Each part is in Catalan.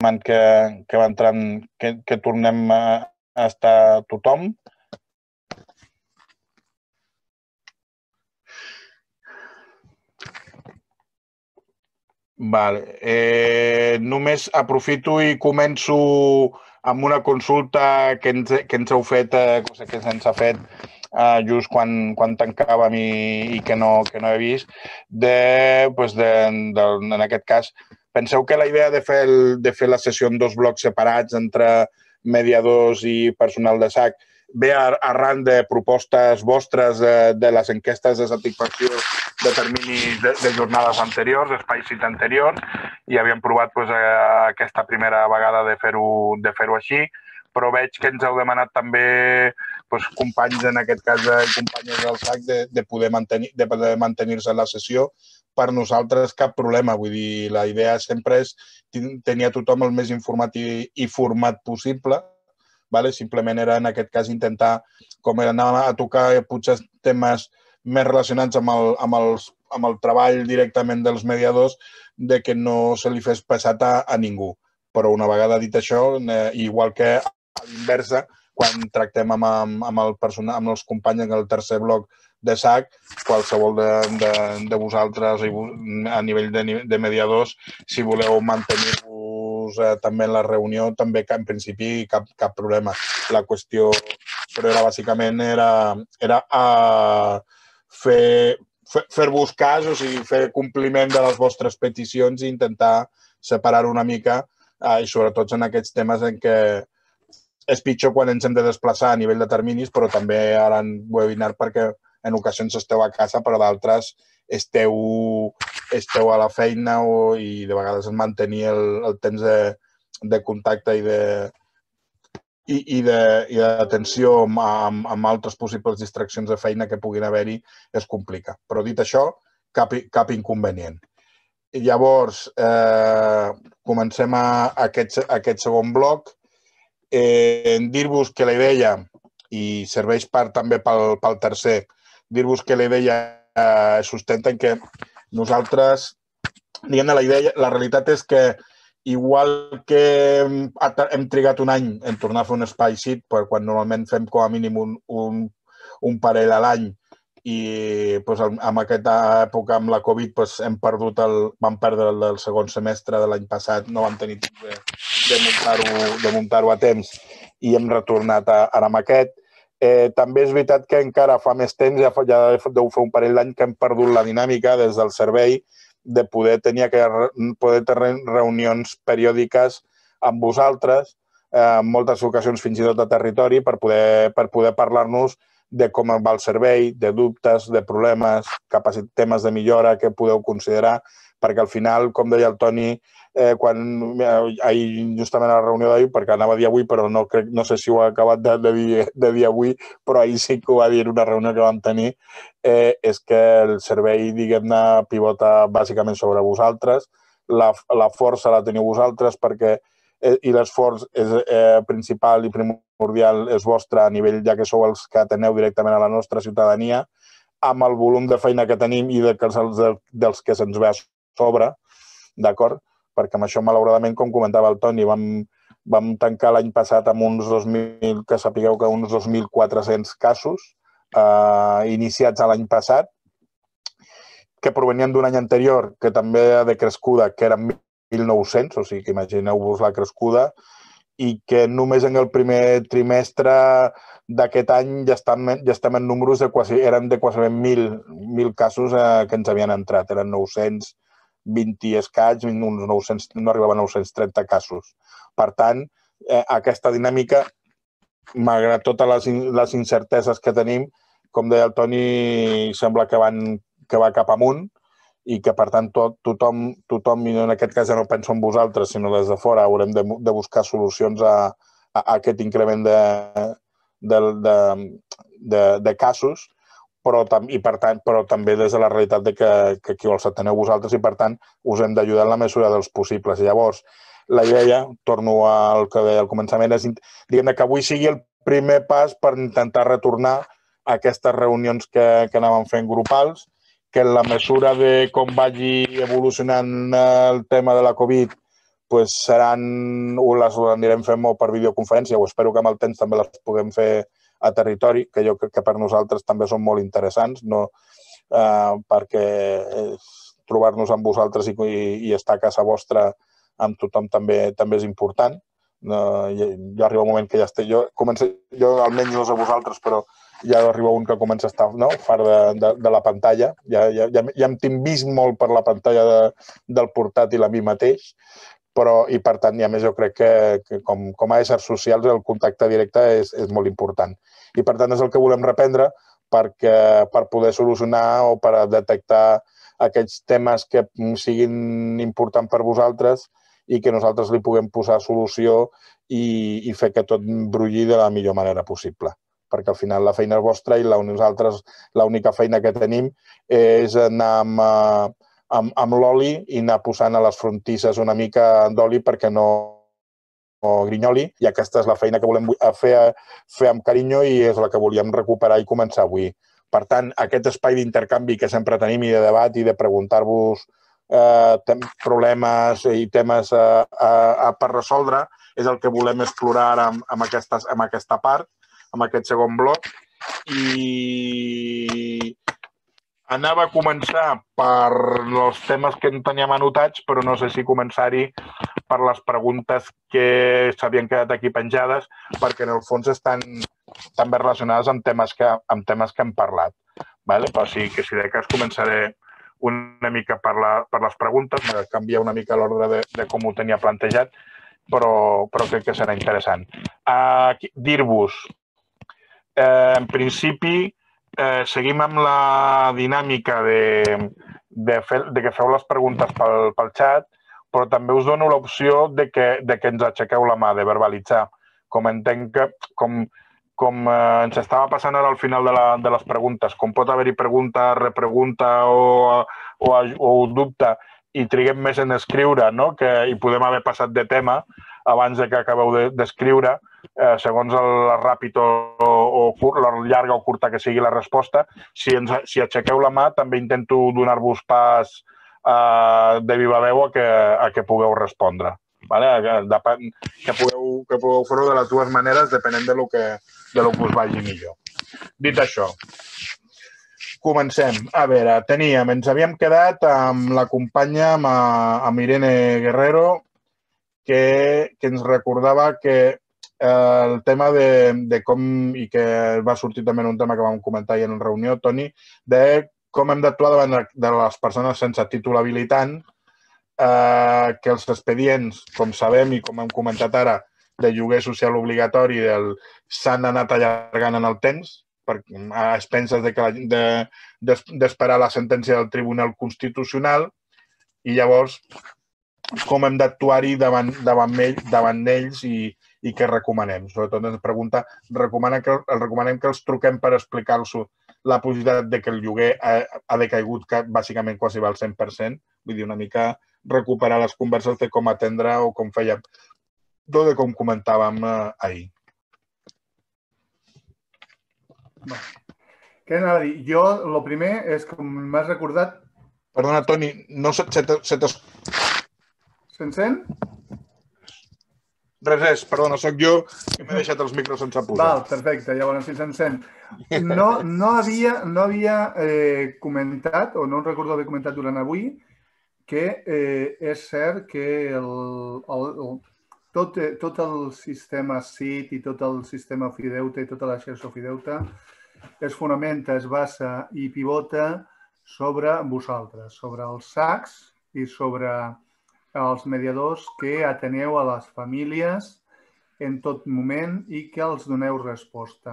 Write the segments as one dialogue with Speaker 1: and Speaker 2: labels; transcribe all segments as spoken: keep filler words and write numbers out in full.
Speaker 1: confirmant que, que va entrant, que, que tornem a, a estar tothom. Vale. Eh, només aprofito i començo amb una consulta que ens, que ens heu fet, eh, cosa que se'ns ha fet eh, just quan, quan tancàvem i, i que, no, que no he vist. De, pues de, de, en aquest cas, penseu que la idea de fer, el, de fer la sessió en dos blocs separats entre mediadors i personal de S A C ve arran de propostes vostres de, de les enquestes de satisfacció de terminis de, de jornades anteriors, d'espais cita anteriors, i havíem provat pues, aquesta primera vegada de fer-ho de fer-ho així, però veig que ens heu demanat també pues, companys, en aquest cas, i companyes del S A C, de, de poder mantenir, de poder mantenir-se en la sessió. Per nosaltres cap problema, vull dir, la idea sempre és tenir a tothom el més informat i, i format possible. Vale? Simplement era, en aquest cas, intentar, com era anar a tocar potser temes més relacionats amb el, amb, els, amb el treball directament dels mediadors, de que no se li fes pesat a, a ningú. Però una vegada dit això, eh, igual que a l'inversa, quan tractem amb, amb, amb, el personal, amb els companys del tercer bloc de S A C, qualsevol de, de, de vosaltres a nivell de, de mediadors, si voleu mantenir-vos eh, també en la reunió, també en principi cap, cap problema. La qüestió, però era bàsicament era, era uh, fer, fer, fer-vos cas, o sigui, fer compliment de les vostres peticions i intentar separar una mica, uh, i sobretot en aquests temes en què és pitjor quan ens hem de desplaçar a nivell de terminis, però també ara en webinar perquè en ocasions esteu a casa, però d'altres esteu, esteu a la feina o, i de vegades mantenir el, el temps de, de contacte i de i, i d'atenció amb, amb, amb altres possibles distraccions de feina que puguin haver-hi es complica. Però dit això, cap, cap inconvenient. I llavors, eh, comencem a, a, aquest, a aquest segon bloc. Eh, dir-vos que la idea, i serveix per, també pel, pel tercer, dir-vos que la idea eh, sustenta en que nosaltres, diguem-ne, la idea, la realitat és que igual que hem, hem trigat un any en tornar a fer un espai sit, per quan normalment fem com a mínim un, un, un parell a l'any, i pues, en aquesta època amb la Covid pues, hem perdut el, vam perdre el, el segon semestre de l'any passat, no vam tenir temps de, de muntar-ho de muntar-ho a temps i hem retornat a, ara amb aquest. Eh, també és veritat que encara fa més temps, ja, ja deu fer un parell d'any que hem perdut la dinàmica des del servei de poder tenir, que, poder tenir reunions periòdiques amb vosaltres, eh, en moltes ocasions fins i tot a territori, per poder, per poder parlar-nos de com va el servei, de dubtes, de problemes, temes de millora que podeu considerar, perquè al final, com deia el Toni, eh, quan ahir, justament a la reunió d'ahir, perquè anava a dir avui, però no, crec, no sé si ho ha acabat de, de, dir, de dir avui, però ahir sí que ho va dir en una reunió que vam tenir, eh, és que el servei, diguem-ne, pivota bàsicament sobre vosaltres, la, la força la teniu vosaltres perquè i l'esforç eh, principal i primordial és vostre a nivell, ja que sou els que ateneu directament a la nostra ciutadania, amb el volum de feina que tenim i de, dels, dels que se'ns ve a sobre, d'acord? Perquè amb això, malauradament, com comentava el Toni, vam, vam tancar l'any passat amb uns dos mil, que sapigueu que uns dos mil quatre-cents casos eh, iniciats l'any passat, que provenien d'un any anterior, que també ha decrescuda, que eren mil nou-cents, o sigui que imagineu-vos la crescuda, i que només en el primer trimestre d'aquest any ja estem, ja estem en números de quasi, eren de quasi mil, mil casos eh, que ens havien entrat, eren nou-cents vint i escaig, uns nou-cents, no arribaven a nou-cents trenta casos. Per tant, eh, aquesta dinàmica, malgrat totes les, les incerteses que tenim, com deia el Toni, sembla que, van, que va cap amunt, i que, per tant, tot, tothom, tothom, i en aquest cas ja no penso en vosaltres, sinó des de fora, haurem de, de buscar solucions a, a, a aquest increment de, de, de, de, de casos, però, i per tant, però també des de la realitat de que, que aquí els ateneu vosaltres i, per tant, us hem d'ajudar en la mesura dels possibles. Llavors, la idea, torno al que deia al començament, és diguem que avui sigui el primer pas per intentar retornar a aquestes reunions que, que anàvem fent grupals, que en la mesura de com vagi evolucionant el tema de la Covid pues seran, o les anirem fent molt per videoconferència, o espero que amb el temps també les puguem fer a territori, que jo crec que per nosaltres també són molt interessants, no, eh, perquè trobar-nos amb vosaltres i, i, i estar a casa vostra amb tothom també també és important. No, ja, ja arriba un moment que ja estic... Jo, començo, jo almenys no sé vosaltres, però ja arriba un que comença a estar no, fart de, de, de la pantalla. Ja, ja, ja, ja em tinc vist molt per la pantalla de, del portàtil a mi mateix, però, i per tant, i a més jo crec que, que com, com a éssers socials el contacte directe és, és molt important. I per tant és el que volem reprendre perquè, per poder solucionar o per detectar aquells temes que siguin importants per vosaltres i que nosaltres li puguem posar solució i, i fer que tot brulli de la millor manera possible. Perquè al final la feina és vostra i la, nosaltres l'única feina que tenim és anar amb, amb, amb l'oli i anar posant a les frontisses una mica d'oli perquè no, no grinyoli, i aquesta és la feina que volem fer, fer amb carinyo i és la que volíem recuperar i començar avui. Per tant, aquest espai d'intercanvi que sempre tenim i de debat i de preguntar-vos eh, problemes i temes a, a, a per resoldre és el que volem explorar ara amb, amb, aquesta, amb aquesta part, amb aquest segon bloc. I anava a començar per els temes que en teníem anotats, però no sé si començar-hi per les preguntes que s'havien quedat aquí penjades, perquè en el fons estan també relacionades amb temes que, amb temes que hem parlat. Vale? Però sí que si de cas començaré una mica per, la, per les preguntes, m'ha de canviar una mica l'ordre de, de com ho tenia plantejat, però, però crec que serà interessant. Uh, Dir-vos, eh, en principi, eh, seguim amb la dinàmica de, de, fer, de que feu les preguntes pel, pel xat, però també us dono l'opció de, que, de que ens aixequeu la mà, de verbalitzar. Com entenc que, com, com eh, ens estava passant ara al final de, la, de les preguntes, com pot haver-hi pregunta, repregunta o, o, o dubte i triguem més en escriure, no? Que hi podem haver passat de tema abans de que acabeu d'escriure, de, eh, segons el ràpid o, o, o la llarga o curta que sigui la resposta. Si, ens, si aixequeu la mà, també intento donar-vos pas eh, de viva veu a que, a que pugueu respondre. Vale? Depèn, que pugueu, que pugueu fer-ho de les dues maneres, depenent de lo que, de lo que us vagi millor. Dit això, comencem. A veure, teníem, ens havíem quedat amb la companya, amb, amb Irene Guerrero, que, que ens recordava que eh, el tema de, de com, i que va sortir també en un tema que vam comentar ahir en reunió, Toni, de com hem d'actuar davant de les persones sense títol habilitant, eh, que els expedients, com sabem i com hem comentat ara, de lloguer social obligatori s'han anat allargant en el temps, per, a expenses de, de, d'esperar la sentència del Tribunal Constitucional, i llavors com hem d'actuar-hi davant, davant, davant d'ells i, i què recomanem. Sobretot ens pregunta, recomanem que, recomanem que els truquem per explicar-los la possibilitat de que el lloguer ha, ha decaigut bàsicament quasi al cent per cent, vull dir, una mica recuperar les converses de com atendre o com fèiem, tot de com comentàvem eh, ahir.
Speaker 2: Bueno. Què anava a dir? Jo, el primer és, com m'has recordat...
Speaker 1: Perdona, Toni, no se t'es...
Speaker 2: Se'n sent?
Speaker 1: Res, res, perdona, sóc jo que m'he deixat els micros sense posar.
Speaker 2: Val, perfecte, llavors si se'n sent. No, no havia, no havia eh, comentat, o no recordo haver comentat durant avui, que eh, és cert que el, el, el, tot, tot el sistema S I T i tot el sistema Ofideute i tota la xarxa Ofideute es fonamenta, es basa i pivota sobre vosaltres, sobre els S A Cs i sobre els mediadors que ateneu a les famílies en tot moment i que els doneu resposta.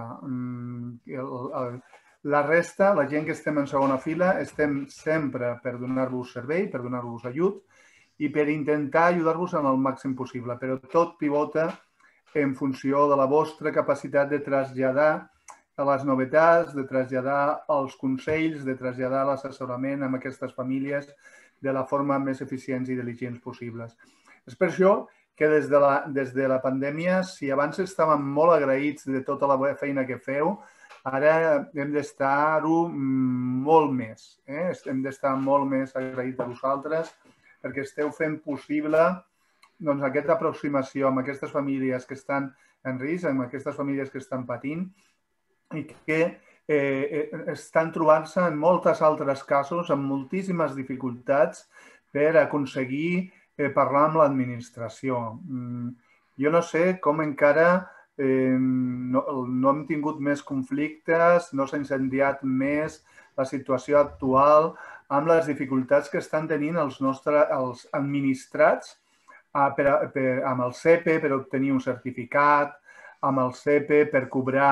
Speaker 2: La resta, la gent que estem en segona fila, estem sempre per donar-vos servei, per donar-vos ajut i per intentar ajudar-vos en el màxim possible, però tot pivota en funció de la vostra capacitat de traslladar a les novetats, de traslladar els consells, de traslladar l'assessorament amb aquestes famílies de la forma més eficients i diligents possibles. És per això que des de, la, des de la pandèmia, si abans estàvem molt agraïts de tota la feina que feu, ara hem d'estar-ho molt més. Eh? Hem d'estar molt més agraïts a vosaltres perquè esteu fent possible doncs, aquesta aproximació amb aquestes famílies que estan en risc, amb aquestes famílies que estan patint i que eh, estan trobant-se en molts altres casos amb moltíssimes dificultats per aconseguir eh, parlar amb l'administració. Mm, jo no sé com encara eh, no, no hem tingut més conflictes, no s'ha incendiat més la situació actual amb les dificultats que estan tenint els nostres els administrats a, per, per, amb el C E P E per obtenir un certificat, amb el C E P E per cobrar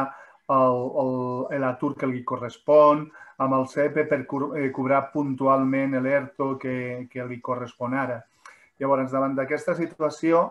Speaker 2: l'atur que li correspon, amb el C E P E per cobrar puntualment l'ERTO que, que li correspon ara. Llavors, davant d'aquesta situació,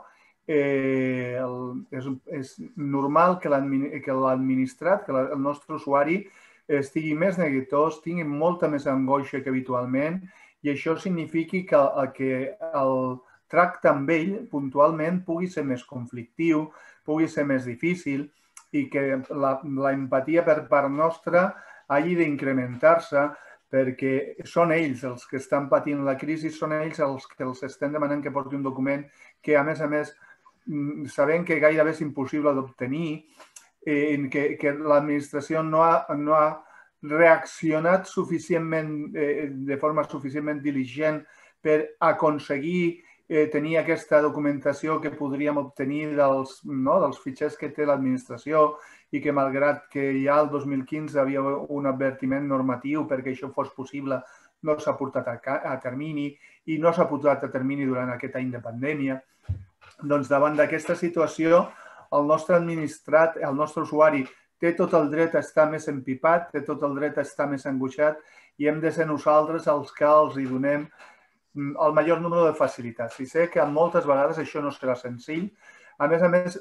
Speaker 2: eh, el, és, és normal que l'administrat, que el nostre usuari, estigui més neguitós, tingui molta més angoixa que habitualment i això signifiqui que, que el tracte amb ell puntualment pugui ser més conflictiu, pugui ser més difícil i que la, la empatia per part nostra hagi d'incrementar-se perquè són ells els que estan patint la crisi, són ells els que els estem demanant que porti un document que, a més a més, sabem que gairebé és impossible d'obtenir, en què, que l'administració no ha, no ha reaccionat suficientment, eh, de forma suficientment diligent per aconseguir eh, tenir aquesta documentació que podríem obtenir dels, no, dels fitxers que té l'administració i que, malgrat que ja el dos mil quinze havia un advertiment normatiu perquè això fos possible, no s'ha portat a, a termini i no s'ha portat a termini durant aquest any de pandèmia. Doncs davant d'aquesta situació, el nostre administrat, el nostre usuari, té tot el dret a estar més empipat, té tot el dret a estar més angoixat i hem de ser nosaltres els que els hi donem el major número de facilitats. I sé que moltes vegades això no serà senzill. A més a més,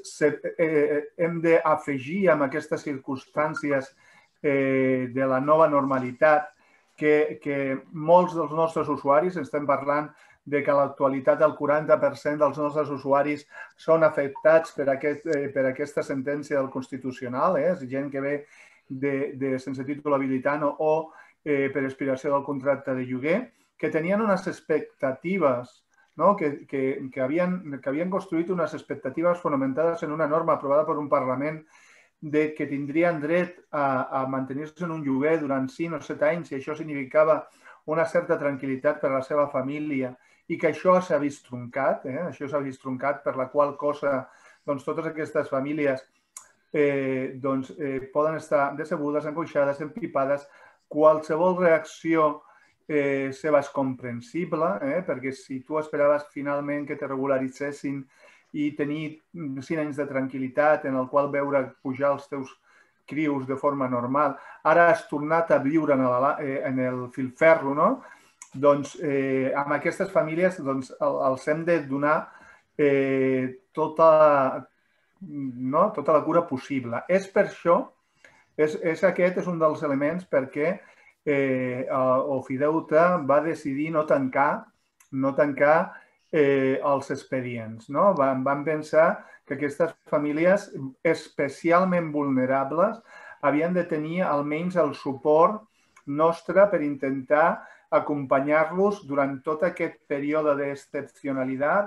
Speaker 2: hem d'afegir amb aquestes circumstàncies de la nova normalitat que, que molts dels nostres usuaris, estem parlant de que a l'actualitat el quaranta per cent dels nostres usuaris són afectats per, aquest, per aquesta sentència del Constitucional, eh? És gent que ve de, de sense títol habilitant o, o eh, per expiració del contracte de lloguer, que tenien unes expectatives, no? que, que, que, havien, que havien construït unes expectatives fonamentades en una norma aprovada per un Parlament de que tindrien dret a, a mantenir-se en un lloguer durant cinc o set anys i això significava una certa tranquil·litat per a la seva família i que això s'ha vist truncat, eh? això s'ha vist truncat, per la qual cosa doncs, totes aquestes famílies eh, doncs, eh, poden estar decebudes, angoixades, empipades. Qualsevol reacció eh, seva és comprensible, eh? perquè si tu esperaves finalment que te regularitzessin i tenir cinc anys de tranquil·litat en el qual veure pujar els teus crius de forma normal, ara has tornat a viure en el, en el filferro, no? Doncs eh, amb aquestes famílies doncs, els hem de donar eh, tota, no? tota la cura possible. És per això, és, és aquest és un dels elements perquè eh, Ofideute va decidir no tancar, no tancar eh, els expedients. No? Van, van pensar que aquestes famílies especialment vulnerables havien de tenir almenys el suport nostre per intentar acompanyar-los durant tot aquest període d'excepcionalitat,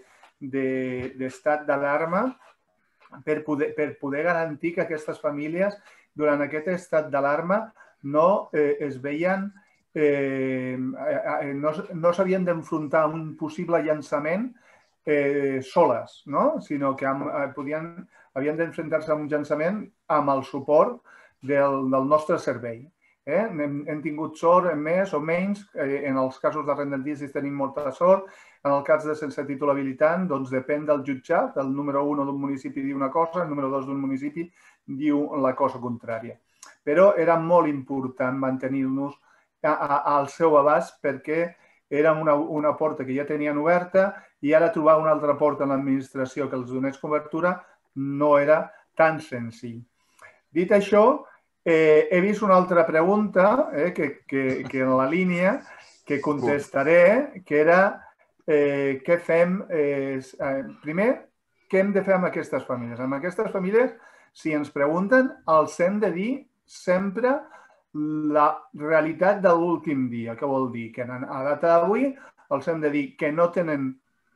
Speaker 2: d'estat d'alarma, per poder, per poder garantir que aquestes famílies durant aquest estat d'alarma no eh, es veien, eh, no, no s'havien d'enfrontar a un possible llançament eh, soles, no? Sinó que amb, podien, havien d'enfrontar-se a un llançament amb el suport del, del nostre servei. Eh? Hem, hem tingut sort en més o menys, eh, en els casos d'arrendataris tenim molta sort, en el cas de sense títol habilitant, doncs depèn del jutjat, el número un d'un municipi diu una cosa, el número dos d'un municipi diu la cosa contrària. Però era molt important mantenir-nos al seu abast perquè era una, una porta que ja tenien oberta i ara trobar una altra porta en l'administració que els donés cobertura no era tan senzill. Dit això, Eh, he vist una altra pregunta eh, que, que, que en la línia que contestaré, que era eh, què fem, eh, primer, què hem de fer amb aquestes famílies. Amb aquestes famílies, si ens pregunten, els hem de dir sempre la realitat de l'últim dia. Què vol dir? Que a data d'avui els hem de dir que no tenen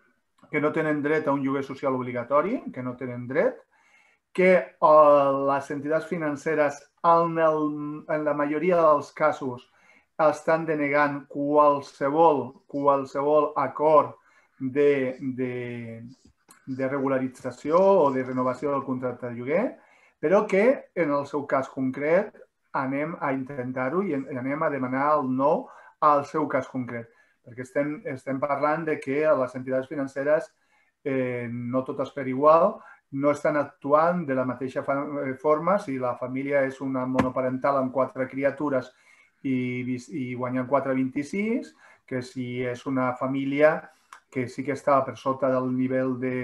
Speaker 2: que no tenen dret a un lloguer social obligatori, que no tenen dret, que les entitats financeres en la majoria dels casos estan denegant qualsevol, qualsevol acord de, de, de regularització o de renovació del contracte de lloguer, però que en el seu cas concret anem a intentar-ho i anem a demanar el no al seu cas concret. Perquè estem, estem parlant de que les entitats financeres eh, no totes per igual, no estan actuant de la mateixa forma. Si la família és una monoparental amb quatre criatures i, i guanyen quatre coma vint-i-sis, que si és una família que sí que està per sota del nivell de,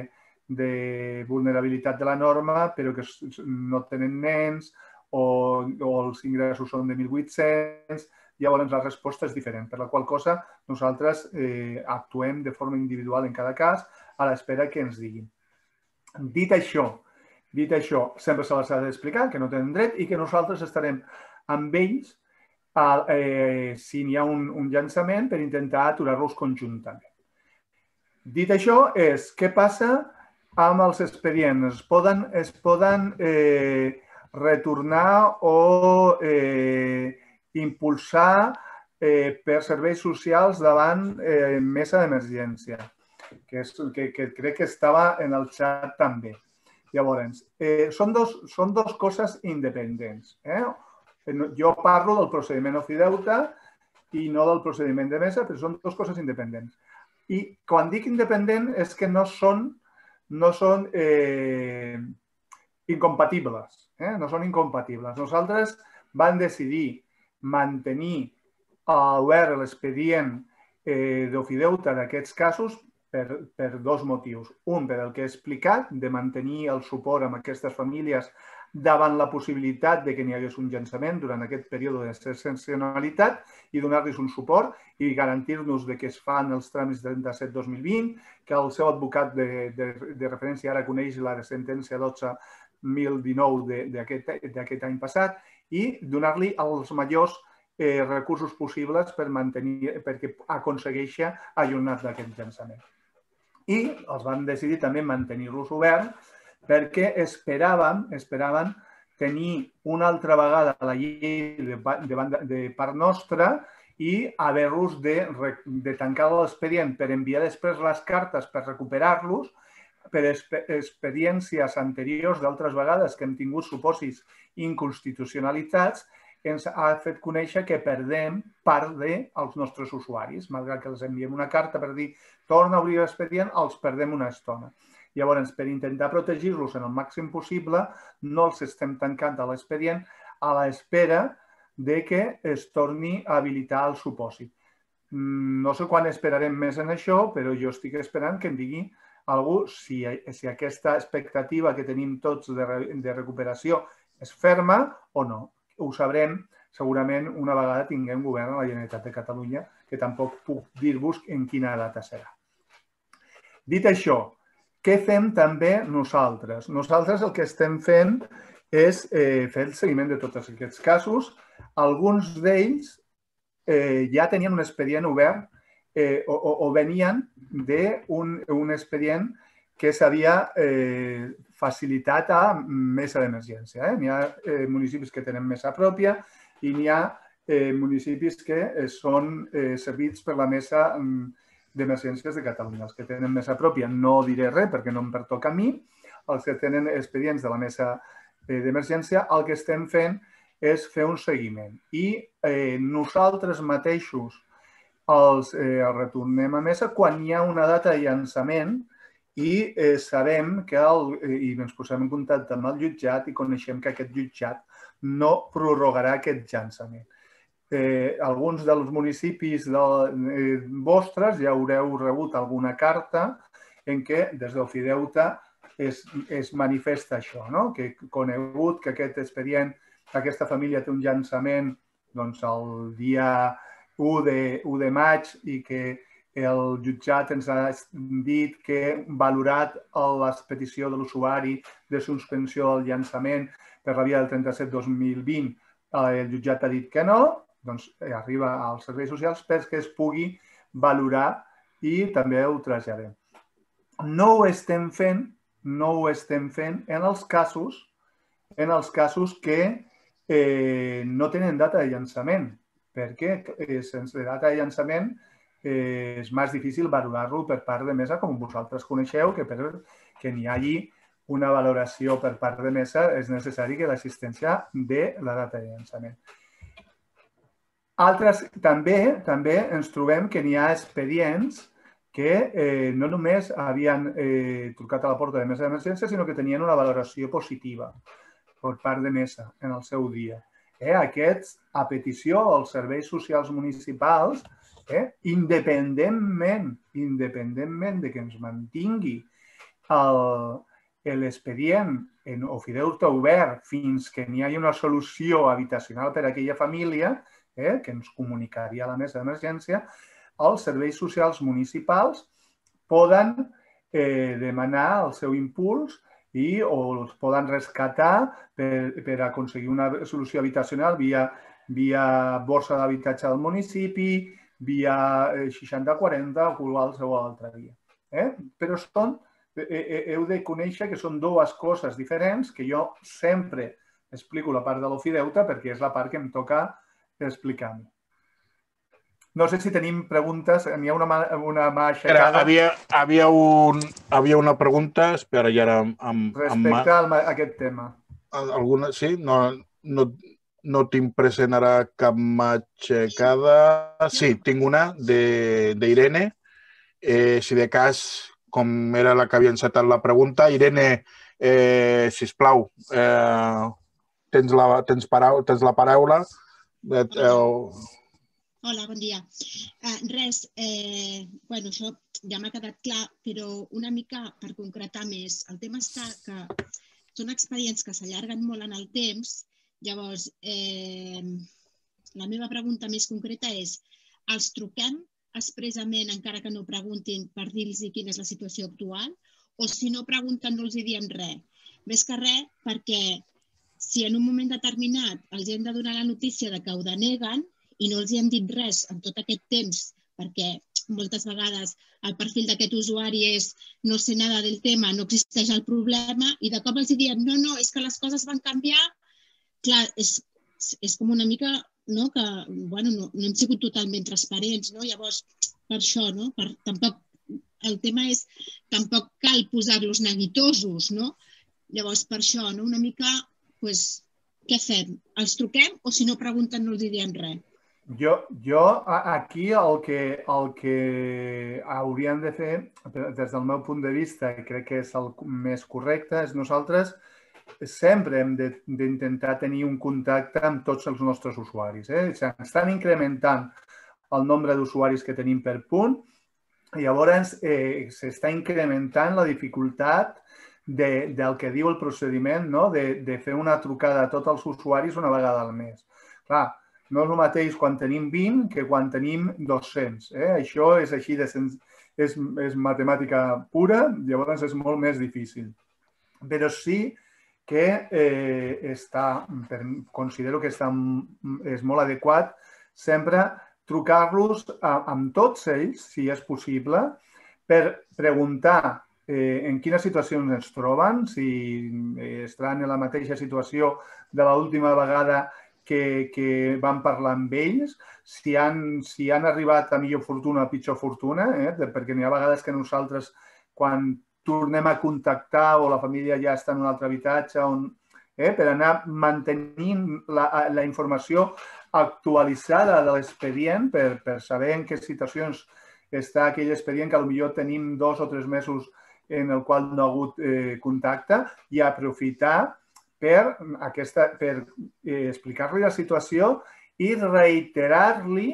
Speaker 2: de vulnerabilitat de la norma, però que no tenen nens o, o els ingressos són de mil vuit-cents, llavors la resposta és diferent, per la qual cosa nosaltres eh, actuem de forma individual en cada cas a l'espera que ens diguin. Dit això, dit això, sempre se les ha d'explicar que no tenen dret i que nosaltres estarem amb ells a, eh, si n'hi ha un, un llançament per intentar aturar-los conjuntament. Dit això, és què passa amb els expedients? Es poden, es poden eh, retornar o eh, impulsar eh, per serveis socials davant eh, mesa d'emergència, que, és, que, que crec que estava en el xat també. Llavors, eh, són, dos, són dos coses independents. Eh? Jo parlo del procediment ofideute i no del procediment de mesa, però són dues coses independents. I quan dic independent és que no són, no són eh, incompatibles. Eh? No són incompatibles. Nosaltres vam decidir mantenir obert l'expedient eh, d'ofideute d'aquests casos per, per dos motius. Un, per el que he explicat, de mantenir el suport amb aquestes famílies davant la possibilitat de que n'hi hagués un llançament durant aquest període d'excepcionalitat i donar-los un suport i garantir-nos que es fan els tràmits trenta-set dos mil vint, que el seu advocat de, de, de referència ara coneix la sentència dotze mil dinou d'aquest any passat i donar-li els majors eh, recursos possibles per mantenir, perquè aconsegueixi allunyar d'aquest llançament. I els van decidir també mantenir-los oberts perquè esperàvem, esperàvem tenir una altra vegada la llei de, de, de part nostra i haver-los de, de tancar l'expedient per enviar després les cartes per recuperar-los per experiències anteriors d'altres vegades que hem tingut supòsits inconstitucionalitzats, ens ha fet conèixer que perdem part dels nostres usuaris. Malgrat que els enviem una carta per dir torna a obrir l'expedient, els perdem una estona. Llavors, per intentar protegir-los en el màxim possible, no els estem tancant a l'expedient a l'espera de que es torni a habilitar el supòsit. No sé quan esperarem més en això, però jo estic esperant que em digui algú si, si aquesta expectativa que tenim tots de, de recuperació és ferma o no. Ho sabrem segurament una vegada tinguem govern a la Generalitat de Catalunya, que tampoc puc dir-vos en quina data serà. Dit això, què fem també nosaltres? Nosaltres el que estem fent és eh, fer el seguiment de tots aquests casos. Alguns d'ells eh, ja tenien un expedient obert eh, o, o venien d'un un expedient que s'havia eh, facilitat a mesa d'emergència. Eh? N'hi ha eh, municipis que tenen mesa pròpia i n'hi ha eh, municipis que eh, són eh, servits per la mesa d'emergències de Catalunya. Els que tenen mesa pròpia no diré res perquè no em pertoca a mi. Els que tenen expedients de la mesa d'emergència, el que estem fent és fer un seguiment. I eh, nosaltres mateixos els eh, retornem a mesa quan hi ha una data de llançament i eh, sabem que el, eh, i ens posem en contacte amb el jutjat i coneixem que aquest jutjat no prorrogarà aquest llançament. Eh, alguns dels municipis de, eh, vostres ja haureu rebut alguna carta en què des d'Ofideute es, es manifesta això, no? Que conegut que aquest expedient, aquesta família té un llançament doncs, el dia u de maig i que el jutjat ens ha dit que, valorat la petició de l'usuari de suspensió del llançament per la via del trenta-set dos mil vint, el jutjat ha dit que no, doncs arriba als serveis socials perquè es pugui valorar i també ho traslladem. no ho estem fent, no ho estem fent en els casos, en els casos que eh, no tenen data de llançament, perquè eh, sense data de llançament eh, és més difícil valorar-lo per part de mesa, com vosaltres coneixeu, que per que n'hi hagi una valoració per part de mesa és necessari que l'assistència de la data de llançament. Altres, també, també ens trobem que n'hi ha expedients que eh, no només havien eh, trucat a la porta de mesa d'emergència, sinó que tenien una valoració positiva per part de mesa en el seu dia. Eh, aquests, a petició dels serveis socials municipals, eh, independentment, independentment de que ens mantingui l'expedient en ofideute obert fins que n'hi hagi una solució habitacional per a aquella família, eh, que ens comunicaria la mesa d'emergència, els serveis socials municipals poden eh, demanar el seu impuls i o els poden rescatar per, per aconseguir una solució habitacional via, via borsa d'habitatge del municipi, via seixanta quaranta o qualsevol altra via. Eh? Però són, eh, heu de conèixer que són dues coses diferents que jo sempre explico la part de l'ofideute perquè és la part que em toca explicar-me. No sé si tenim preguntes. N'hi ha una mà, una mà aixecada.
Speaker 1: Era, havia, havia, un, havia una pregunta, espera, ja era... Amb,
Speaker 2: respecte amb, a aquest tema.
Speaker 1: Alguna, sí? No, no, no tinc present ara cap mà aixecada. Sí, tinc una d'Irene. Eh, si de cas, com era la que havia encetat la pregunta, Irene, eh, sisplau, eh, tens, la, tens, parau, tens la paraula. Eh, eh,
Speaker 3: Hola, bon dia. Uh, res, eh, bueno, això ja m'ha quedat clar, però una mica per concretar més. El tema està que són expedients que s'allarguen molt en el temps. Llavors, eh, la meva pregunta més concreta és, els truquem expressament, encara que no preguntin, per dir-los quina és la situació actual? O si no pregunten, no els diem res? Més que res, perquè si en un moment determinat els hem de donar la notícia de que ho deneguen, i no els hi hem dit res en tot aquest temps, perquè moltes vegades el perfil d'aquest usuari és no sé nada del tema, no existeix el problema, i de cop els diem no, no, és que les coses van canviar, clar, és, és com una mica no, que bueno, no, no hem sigut totalment transparents, no? Llavors, per això, no? Per, tampoc, el tema és, tampoc cal posar-los neguitosos, no? Llavors, per això, no? Una mica, pues, què fem? Els truquem o si no pregunten no els diem res?
Speaker 2: Jo, jo aquí el que, el que hauríem de fer, des del meu punt de vista, i crec que és el més correcte, és nosaltres sempre hem d'intentar tenir un contacte amb tots els nostres usuaris. Eh? Estan incrementant el nombre d'usuaris que tenim per punt i llavors eh, s'està incrementant la dificultat de, del que diu el procediment, no? de, de fer una trucada a tots els usuaris una vegada al mes. Clar, no és el mateix quan tenim vint que quan tenim dos-cents. Eh? Això és així, de sens... és, és matemàtica pura, llavors és molt més difícil. Però sí que eh, està, per, considero que està, és molt adequat sempre trucar-los amb tots ells, si és possible, per preguntar eh, en quines situacions es troben, si estaran en la mateixa situació de l'última vegada que, que van parlar amb ells, si han, si han arribat a millor fortuna o a pitjor fortuna, eh? perquè n'hi ha vegades que nosaltres, quan tornem a contactar o la família ja està en un altre habitatge, on, eh? per anar mantenint la, la informació actualitzada de l'expedient, per, per saber en què situacions està aquell expedient que potser tenim dos o tres mesos en el qual no ha hagut eh, contacte, i aprofitar per, aquesta, per eh, explicar-li la situació i reiterar-li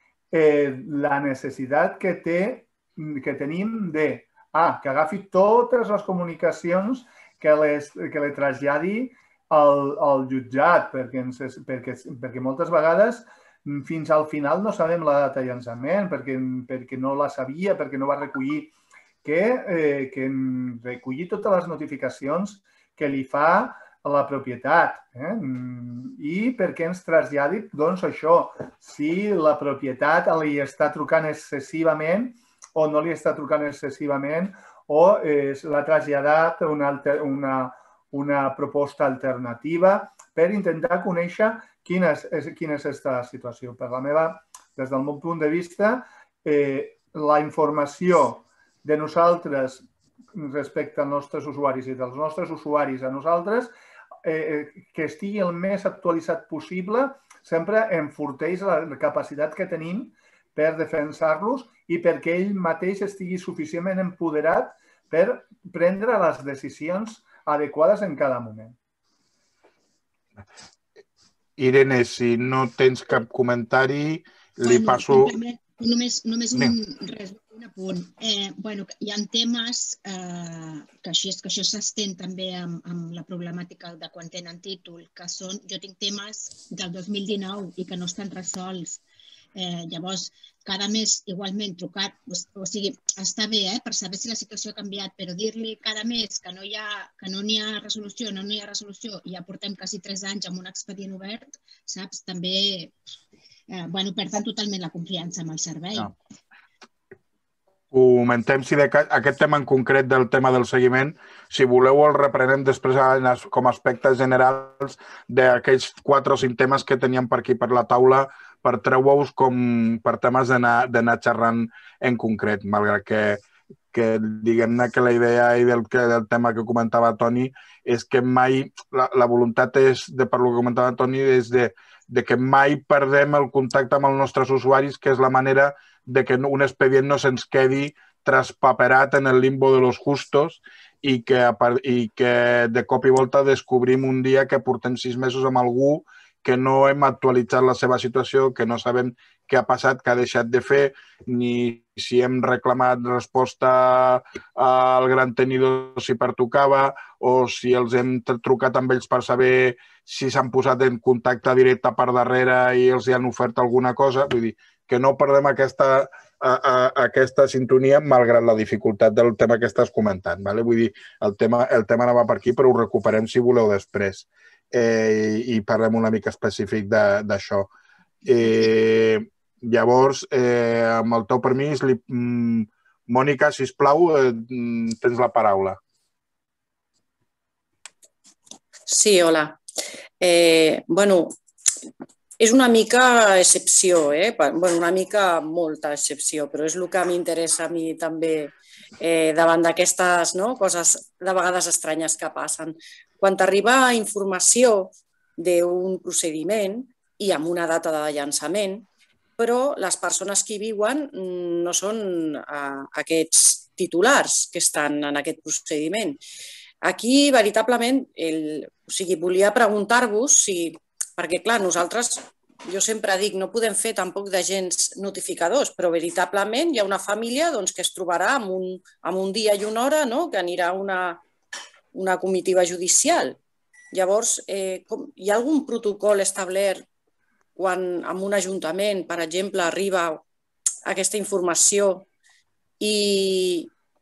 Speaker 2: eh, la necessitat que, té, que tenim de ah, que agafi totes les comunicacions que, les, que li traslladi al, al jutjat, perquè, ens, perquè, perquè moltes vegades fins al final no sabem la data de llançament, perquè, perquè no la sabia, perquè no va recollir, que, eh, que recollir totes les notificacions que li fa la propietat, eh? I perquè ens traslladi doncs, això, si la propietat li està trucant excessivament o no li està trucant excessivament o l'ha traslladat una proposta alternativa per intentar conèixer quina és aquesta situació. Per la meva, des del meu punt de vista, la informació de nosaltres respecte als nostres usuaris i dels nostres usuaris a nosaltres, que estigui el més actualitzat possible, sempre enforteix la capacitat que tenim per defensar-los i perquè ell mateix estigui suficientment empoderat per prendre les decisions adequades en cada moment.
Speaker 1: Irene, si no tens cap comentari, li passo...
Speaker 3: Només un apunt. Hi ha temes que això s'estén també amb la problemàtica de quan tenen títol, que són, jo tinc temes del dos mil dinou i que no estan resolts. Llavors, cada mes igualment trucar, o sigui, està bé per saber si la situació ha canviat, però dir-li cada mes que no hi ha resolució, no hi ha resolució, i ja portem quasi tres anys amb un expedient obert, saps? També perden totalment la confiança en el servei.
Speaker 1: Comentem si aquest tema en concret del tema del seguiment, si voleu el reprenem després com a aspectes generals d'aquells quatre o cinc temes que teníem per aquí per la taula per treure-us com per temes d'anar xerrant en concret, malgrat que diguem-ne que la idea del tema que comentava Toni és que mai, la voluntat és, per lo que comentava Toni, és de que mai perdem el contacte amb els nostres usuaris, que és la manera de que un expedient no se'ns quedi traspaperat en el limbo de los justos i que de cop i volta descobrim un dia que portem sis mesos amb algú que no hem actualitzat la seva situació, que no sabem què ha passat, què ha deixat de fer, ni si hem reclamat resposta al gran tenidor si pertocava o si els hem trucat amb ells per saber si s'han posat en contacte directe per darrere i els han ofert alguna cosa. Vull dir, que no perdem aquesta sintonia malgrat la dificultat del tema que estàs comentant. Vull dir, el tema anava per aquí, però ho recuperem si voleu després i parlem una mica específic d'això. Llavors, amb el teu permís, Mònica, sisplau, tens la paraula.
Speaker 4: Sí, hola. Bueno, és una mica excepció, una mica molta excepció, però és el que m'interessa a mi també davant d'aquestes coses de vegades estranyes que passen. Quan t'arriba informació d'un procediment i amb una data de llançament, però les persones que hi viuen no són aquests titulars que estan en aquest procediment. Aquí, veritablement, volia preguntar-vos si, perquè clar, nosaltres, jo sempre dic, no podem fer tampoc d'agents notificadors, però veritablement hi ha una família que es trobarà en un dia i una hora que anirà a una comitiva judicial. Llavors, hi ha algun protocol establert quan en un ajuntament, per exemple, arriba aquesta informació i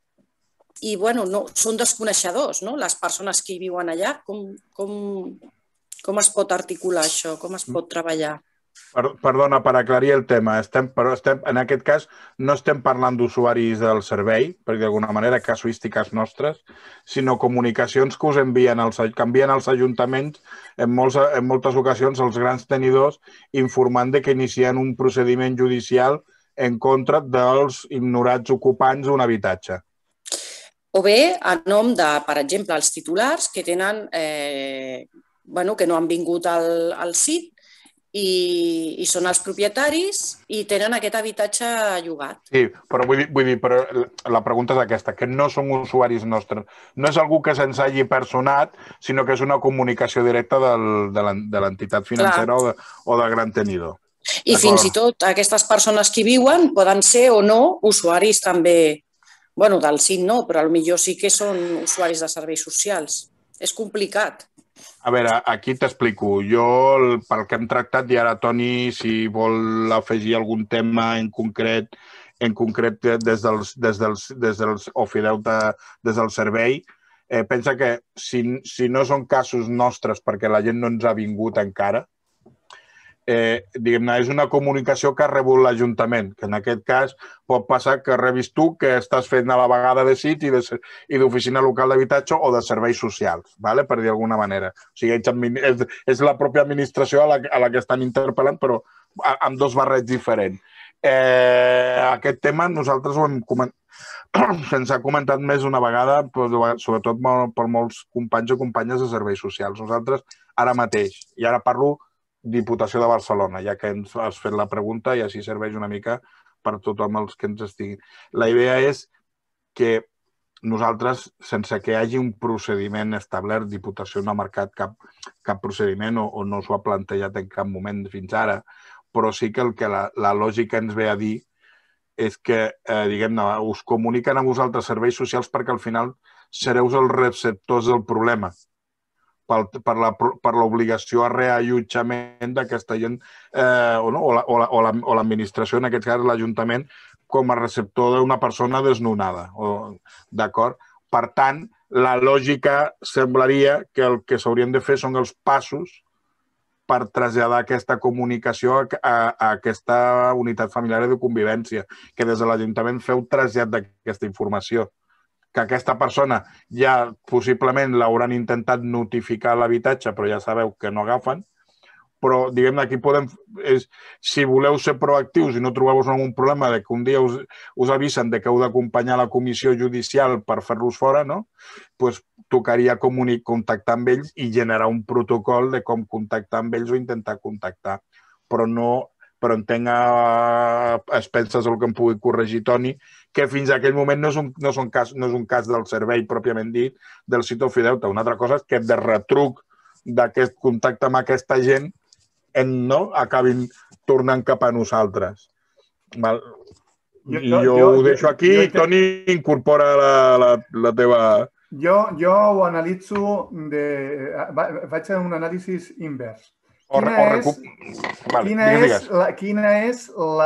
Speaker 4: són desconeixedors, les persones que hi viuen allà? Com es pot articular això? Com es pot treballar?
Speaker 1: Perdona, per aclarir el tema, però en aquest cas no estem parlant d'usuaris del servei, perquè d'alguna manera casuístiques nostres, sinó comunicacions que us envien els ajuntaments en moltes ocasions els grans tenidors informant que inicien un procediment judicial en contra dels ignorats ocupants d'un habitatge.
Speaker 4: O bé, a nom de, per exemple, els titulars que tenen, que no han vingut al C I D i són els propietaris i tenen aquest habitatge llogat.
Speaker 1: Sí, però vull dir, la pregunta és aquesta, que no són usuaris nostres. No és algú que se'ns hagi personat, sinó que és una comunicació directa de l'entitat financera o del gran tenidor.
Speaker 4: I fins i tot aquestes persones que hi viuen poden ser o no usuaris també, bueno, del C I D no, però potser sí que són usuaris de serveis socials. És complicat.
Speaker 1: A veure, aquí t'explico. Jo, pel que hem tractat, i ara Toni, si vol afegir algun tema en concret des dels ofideute, des del servei, pensa que si no són casos nostres perquè la gent no ens ha vingut encara, diguem-ne, és una comunicació que ha rebut l'Ajuntament, que en aquest cas pot passar que rebis tu que estàs fent a la vegada de C I T i d'oficina local d'habitatge o de serveis socials, per dir d'alguna manera. O sigui, és la pròpia administració a la que estan interpel·lant, però amb dos barrets diferents. Aquest tema nosaltres ho hem comentat, se'ns ha comentat més una vegada, sobretot per molts companys o companyes de serveis socials. Nosaltres, ara mateix, i ara parlo Diputació de Barcelona, ja que ens has fet la pregunta i així serveix una mica per tothom els que ens estiguin. La idea és que nosaltres, sense que hi hagi un procediment establert, Diputació no ha marcat cap procediment o no s'ho ha plantejat en cap moment fins ara, però sí que el que la lògica ens ve a dir és que, diguem-ne, us comuniquen a vosaltres serveis socials perquè al final sereu els receptors del problema, per l'obligació a reallotjament d'aquesta gent o l'administració, en aquest cas l'Ajuntament, com a receptor d'una persona desnonada. D'acord? Per tant, la lògica semblaria que el que s'haurien de fer són els passos per traslladar aquesta comunicació a aquesta unitat familiar i de convivència, que des de l'Ajuntament feu trasllat d'aquesta informació. Que aquesta persona ja possiblement l'hauran intentat notificar a l'habitatge, però ja sabeu que no agafen. Però, diguem-ne, aquí podem... Si voleu ser proactius i no trobeu-vos en un problema que un dia us avisen que heu d'acompanyar la comissió judicial per fer-los fora, doncs tocaria contactar amb ells i generar un protocol de com contactar amb ells o intentar contactar. Però no... però entenc a expenses el que em pugui corregir Toni, que fins a aquell moment no és un cas del servei pròpiament dit del C I T o Ofideute. Una altra cosa és que de retruc d'aquest contacte amb aquesta gent acabin tornant cap a nosaltres. Jo ho deixo aquí i Toni incorpora la teva...
Speaker 2: Jo ho analitzo, faig un anàlisi invers. Quina és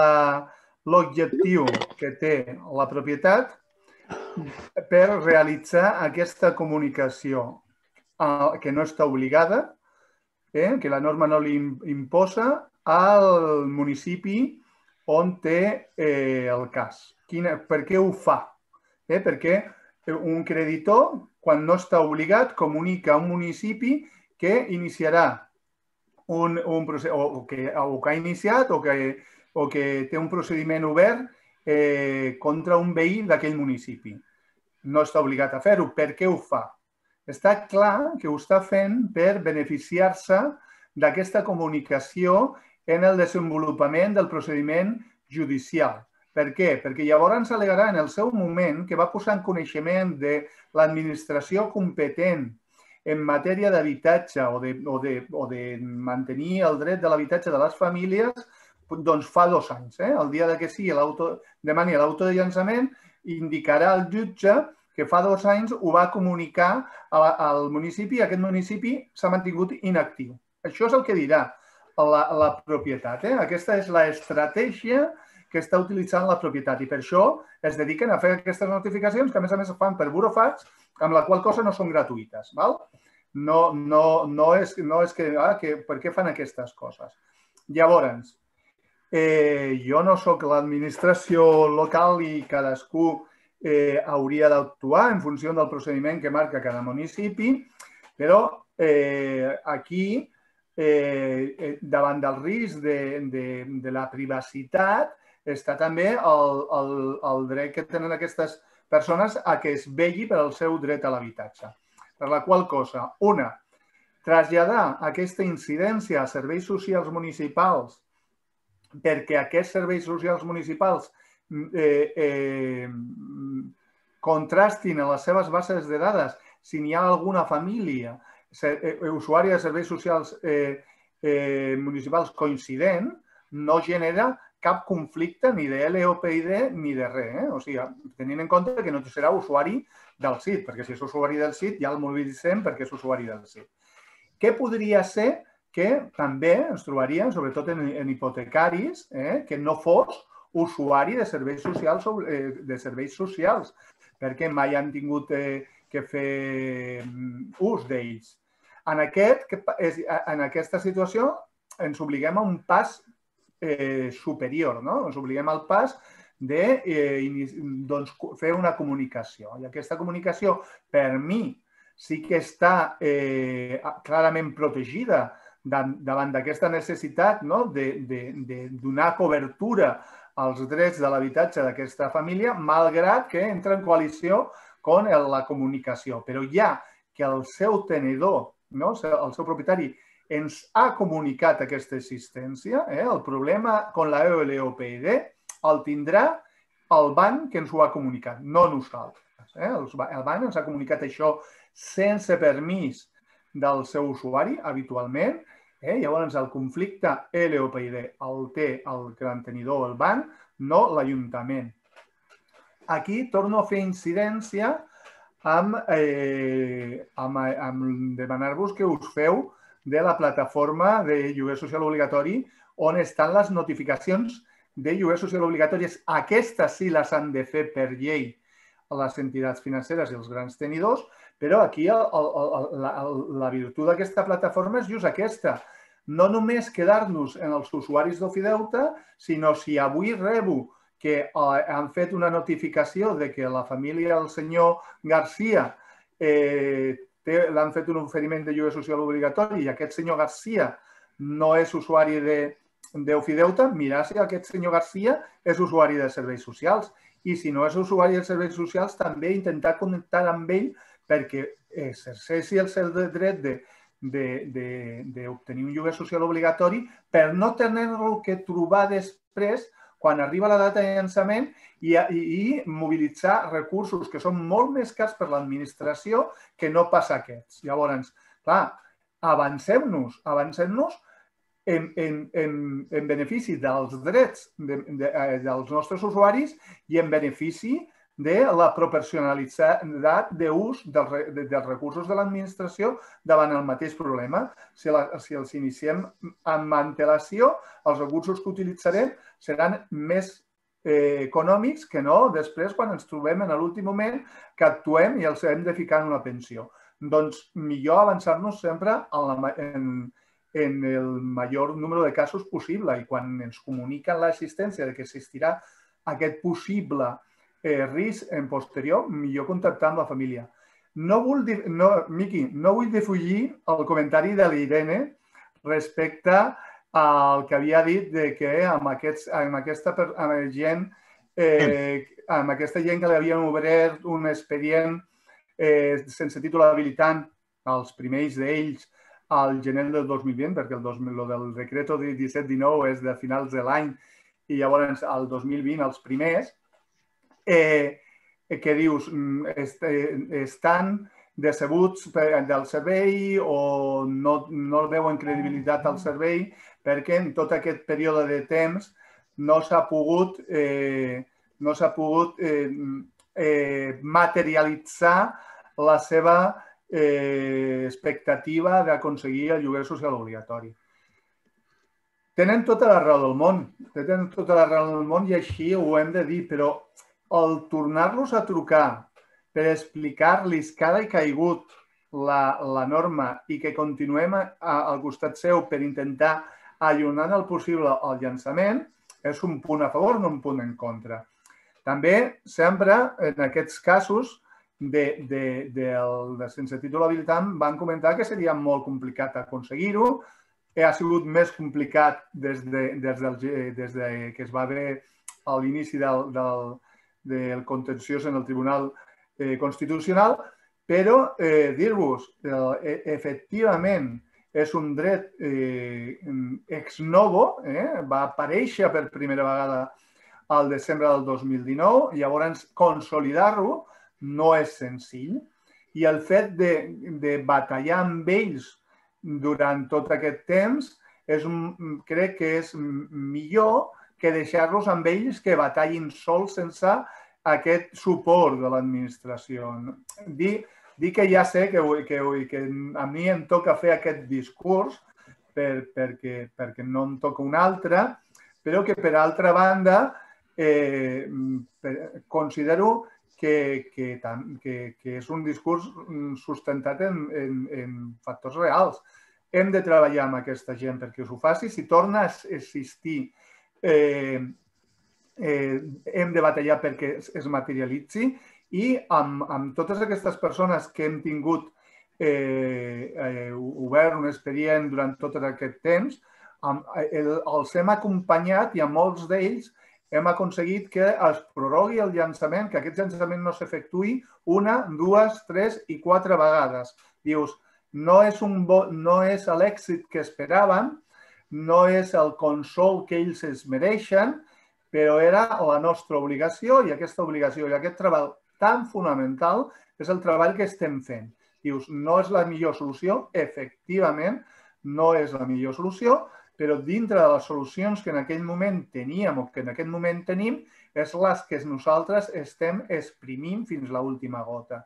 Speaker 2: l'objectiu que té la propietat per realitzar aquesta comunicació que no està obligada, que la norma no li imposa al municipi on té el cas. Per què ho fa? Perquè un creditor, quan no està obligat, comunica a un municipi que iniciarà un procés, o que ha iniciat o que té un procediment obert contra un veí d'aquell municipi. No està obligat a fer-ho. Per què ho fa? Està clar que ho està fent per beneficiar-se d'aquesta comunicació en el desenvolupament del procediment judicial. Per què? Perquè llavors s'al·legarà en el seu moment que va posar en coneixement de l'administració competent en matèria d'habitatge o de mantenir el dret de l'habitatge de les famílies, doncs fa dos anys. El dia que sigui demani l'auto de llançament, indicarà al jutge que fa dos anys ho va comunicar al municipi i aquest municipi s'ha mantingut inactiu. Això és el que dirà la propietat. Aquesta és l'estratègia que està utilitzant la propietat i per això es dediquen a fer aquestes notificacions que a més a més es fan per buròfats, amb la qual cosa no són gratuïtes. No és que per què fan aquestes coses. Llavors, jo no soc l'administració local i cadascú hauria d'actuar en funció del procediment que marca cada municipi, però aquí, davant del risc de la privacitat, està també el dret que tenen aquestes persones a que es vetlli per al seu dret a l'habitatge. Per la qual cosa, una, traslladar aquesta incidència a serveis socials municipals perquè aquests serveis socials municipals contrastin en les seves bases de dades si n'hi ha alguna família usuària de serveis socials municipals coincident, no genera cap conflicte ni de L O P I D ni de res. O sigui, tenint en compte que no serà usuari del S I T, perquè si és usuari del S I T ja el mobilitzem perquè és usuari del S I T. Què podria ser que també ens trobaríem, sobretot en hipotecaris, que no fos usuari de serveis socials, perquè mai han tingut que fer ús d'ells. En aquesta situació ens obliguem a un pas eh, superior, no? Ens obliguem al pas de eh, doncs, fer una comunicació. I aquesta comunicació, per mi, sí que està eh, clarament protegida davant d'aquesta necessitat, no? de, de, de donar cobertura als drets de l'habitatge d'aquesta família, malgrat que entra en coalició amb la comunicació. Però ja que el seu tenedor, no? El seu propietari, ens ha comunicat aquesta existència, eh? El problema amb la E O L O P I D el tindrà el banc que ens ho ha comunicat, no nosaltres. Eh? El banc ens ha comunicat això sense permís del seu usuari, habitualment. Eh? Llavors, el conflicte L O P I D el té el gran tenidor, el banc, no l'Ajuntament. Aquí torno a fer incidència amb, eh, amb, amb demanar-vos que us feu de la plataforma de lloguer social obligatori on estan les notificacions de lloguer social obligatòries. Aquestes sí les han de fer per llei les entitats financeres i els grans tenidors, però aquí el, el, la, la virtut d'aquesta plataforma és just aquesta. No només quedar-nos en els usuaris d'Ofideute, sinó si avui rebo que han fet una notificació de que la família del senyor Garcia eh, l'han fet un oferiment de lloguer social obligatori i aquest senyor Garcia no és usuari d'Ofideute, mirar si aquest senyor Garcia és usuari de serveis socials. I si no és usuari de serveis socials, també intentar connectar amb ell perquè exerceixi el seu dret d'obtenir un lloguer social obligatori per no tenir-lo que trobar després quan arriba la data de llançament i, i, i mobilitzar recursos que són molt més cars per l'administració que no pas aquests. Llavors, clar, avancem-nos, avancem-nos en, en, en, en benefici dels drets de, de, dels nostres usuaris i en benefici de la proporcionalitat d'ús dels, dels recursos de l'administració davant el mateix problema. Si, la, si els iniciem amb antelació, els recursos que utilitzarem seran més eh, econòmics que no després quan ens trobem en l'últim moment que actuem i els hem de ficar en una pensió. Doncs millor avançar-nos sempre en, la, en, en el major número de casos possible i quan ens comuniquen l'existència de que existirà aquest possible Eh, risc en posterior, millor contactar amb la família. No vull, no, Miqui, no vull defugir el comentari de l'Irene respecte al que havia dit de que amb, aquests, amb, aquesta, amb, gent, eh, amb aquesta gent que li havien obert un expedient eh, sense títol habilitant als primers d'ells al gener del dos mil vint, perquè el, dos mil, el del decreto disset dinou és de finals de l'any i llavors al dos mil vint els primers, Eh, que dius, est, estan decebuts del servei o no, no veuen credibilitat al servei perquè en tot aquest període de temps no s'ha pogut, eh, no s'ha pogut eh, eh, materialitzar la seva eh, expectativa d'aconseguir el lloguer social obligatori. Tenen tota la raó del món, tenen tota la raó del món i així ho hem de dir, però el tornar-los a trucar per explicar-los cada i caigut la, la norma i que continuem a, a, al costat seu per intentar allunyar el possible el llançament és un punt a favor, no un punt en contra. També, sempre, en aquests casos de, de, de, de sense títol habilitant, van comentar que seria molt complicat aconseguir-ho. Ha sigut més complicat des, de, des, del, des de que es va haver a l'inici del, del del contenciós en el Tribunal eh, Constitucional, però eh, dir-vos, eh, efectivament, és un dret eh, ex novo, eh, va aparèixer per primera vegada al desembre del dos mil dinou, llavors consolidar-lo no és senzill i el fet de, de batallar amb ells durant tot aquest temps és, crec que és millor que deixar-los amb ells que batallin sols sense aquest suport de l'administració. Dir, dir que ja sé que, que, que a mi em toca fer aquest discurs per, perquè, perquè no em toca un altre, però que per altra banda eh, considero que, que, que, que és un discurs sustentat en, en, en factors reals. hem de treballar amb aquesta gent perquè us ho faci. Si torna a existir, eh, eh, hem de batallar perquè es, es materialitzi i amb, amb totes aquestes persones que hem tingut eh, eh, obert un expedient durant tot aquest temps, amb, el, els hem acompanyat i a molts d'ells hem aconseguit que es prorrogui el llançament, que aquest llançament no s'efectuï una, dues, tres i quatre vegades. Dius, no és, un bo, no és l'èxit que esperaven, no és el consol que ells es mereixen, però era la nostra obligació i aquesta obligació i aquest treball tan fonamental és el treball que estem fent. Dius, no és la millor solució, efectivament, no és la millor solució, però dintre de les solucions que en aquell moment teníem o que en aquest moment tenim, és les que nosaltres estem exprimint fins a l'última gota.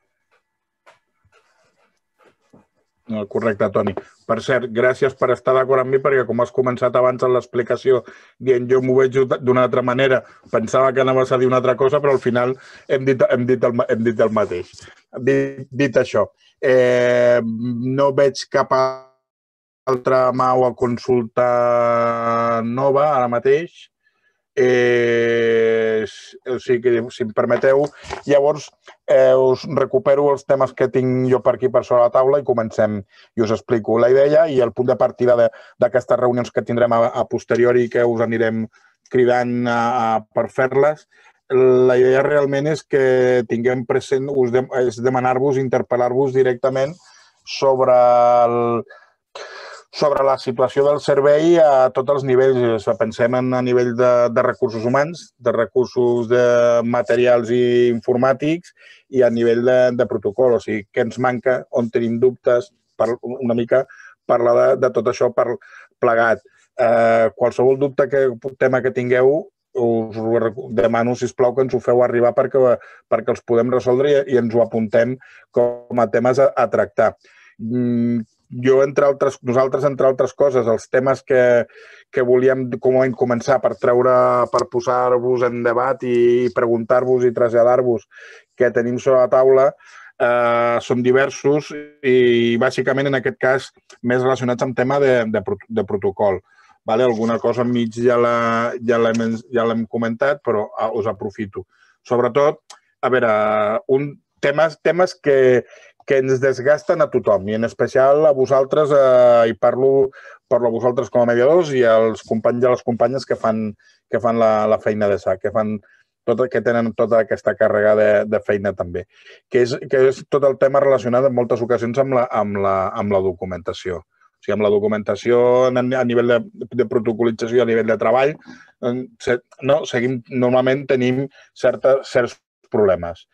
Speaker 1: Correcte, Toni. Per cert, gràcies per estar d'acord amb mi, perquè com has començat abans en l'explicació dient jo m'ho veig d'una altra manera, pensava que anaves a dir una altra cosa, però al final hem dit, hem dit, el, hem dit el mateix. Dit, dit això, eh, no veig cap altra mà o consulta nova ara mateix. Eh, o sigui, si em permeteu, llavors eh, us recupero els temes que tinc jo per aquí per sobre la taula i comencem, i us explico la idea i el punt de partida d'aquestes reunions que tindrem a, a posteriori i que us anirem cridant a, a, per fer-les. La idea realment és que tinguem present, us de, és demanar-vos, interpel·lar-vos directament sobre el sobre la situació del servei a tots els nivells. Pensem en a nivell de, de recursos humans, de recursos de materials i informàtics i a nivell de, de protocol. O sigui, què ens manca, on tenim dubtes, per, una mica parlar de, de tot això per plegat. Eh, qualsevol dubte, que, tema que tingueu, us demano, sisplau, que ens ho feu arribar perquè, perquè els podem resoldre i, i ens ho apuntem com a temes a, a tractar. Mm, Jo, entre altres, nosaltres, entre altres coses, els temes que, que volíem com hem començar per treure, per posar-vos en debat i preguntar-vos i traslladar-vos que tenim sobre la taula, eh, són diversos i, bàsicament, en aquest cas, més relacionats amb tema de, de, de protocol. Vale? Alguna cosa enmig ja l'hem ja l'hem comentat, però us aprofito. Sobretot, a veure, un, temes, temes que, que ens desgasten a tothom, i en especial a vosaltres, eh, i parlo, parlo a vosaltres com a mediadors i als companys i a les companyes que fan, que fan la, la feina de sac, que, fan tot, que tenen tota aquesta càrrega de, de feina també, que és, que és tot el tema relacionat en moltes ocasions amb la, amb la, amb la documentació. O sigui, amb la documentació a nivell de, de protocolització i a nivell de treball, no, seguim, normalment tenim certa, certs problemes.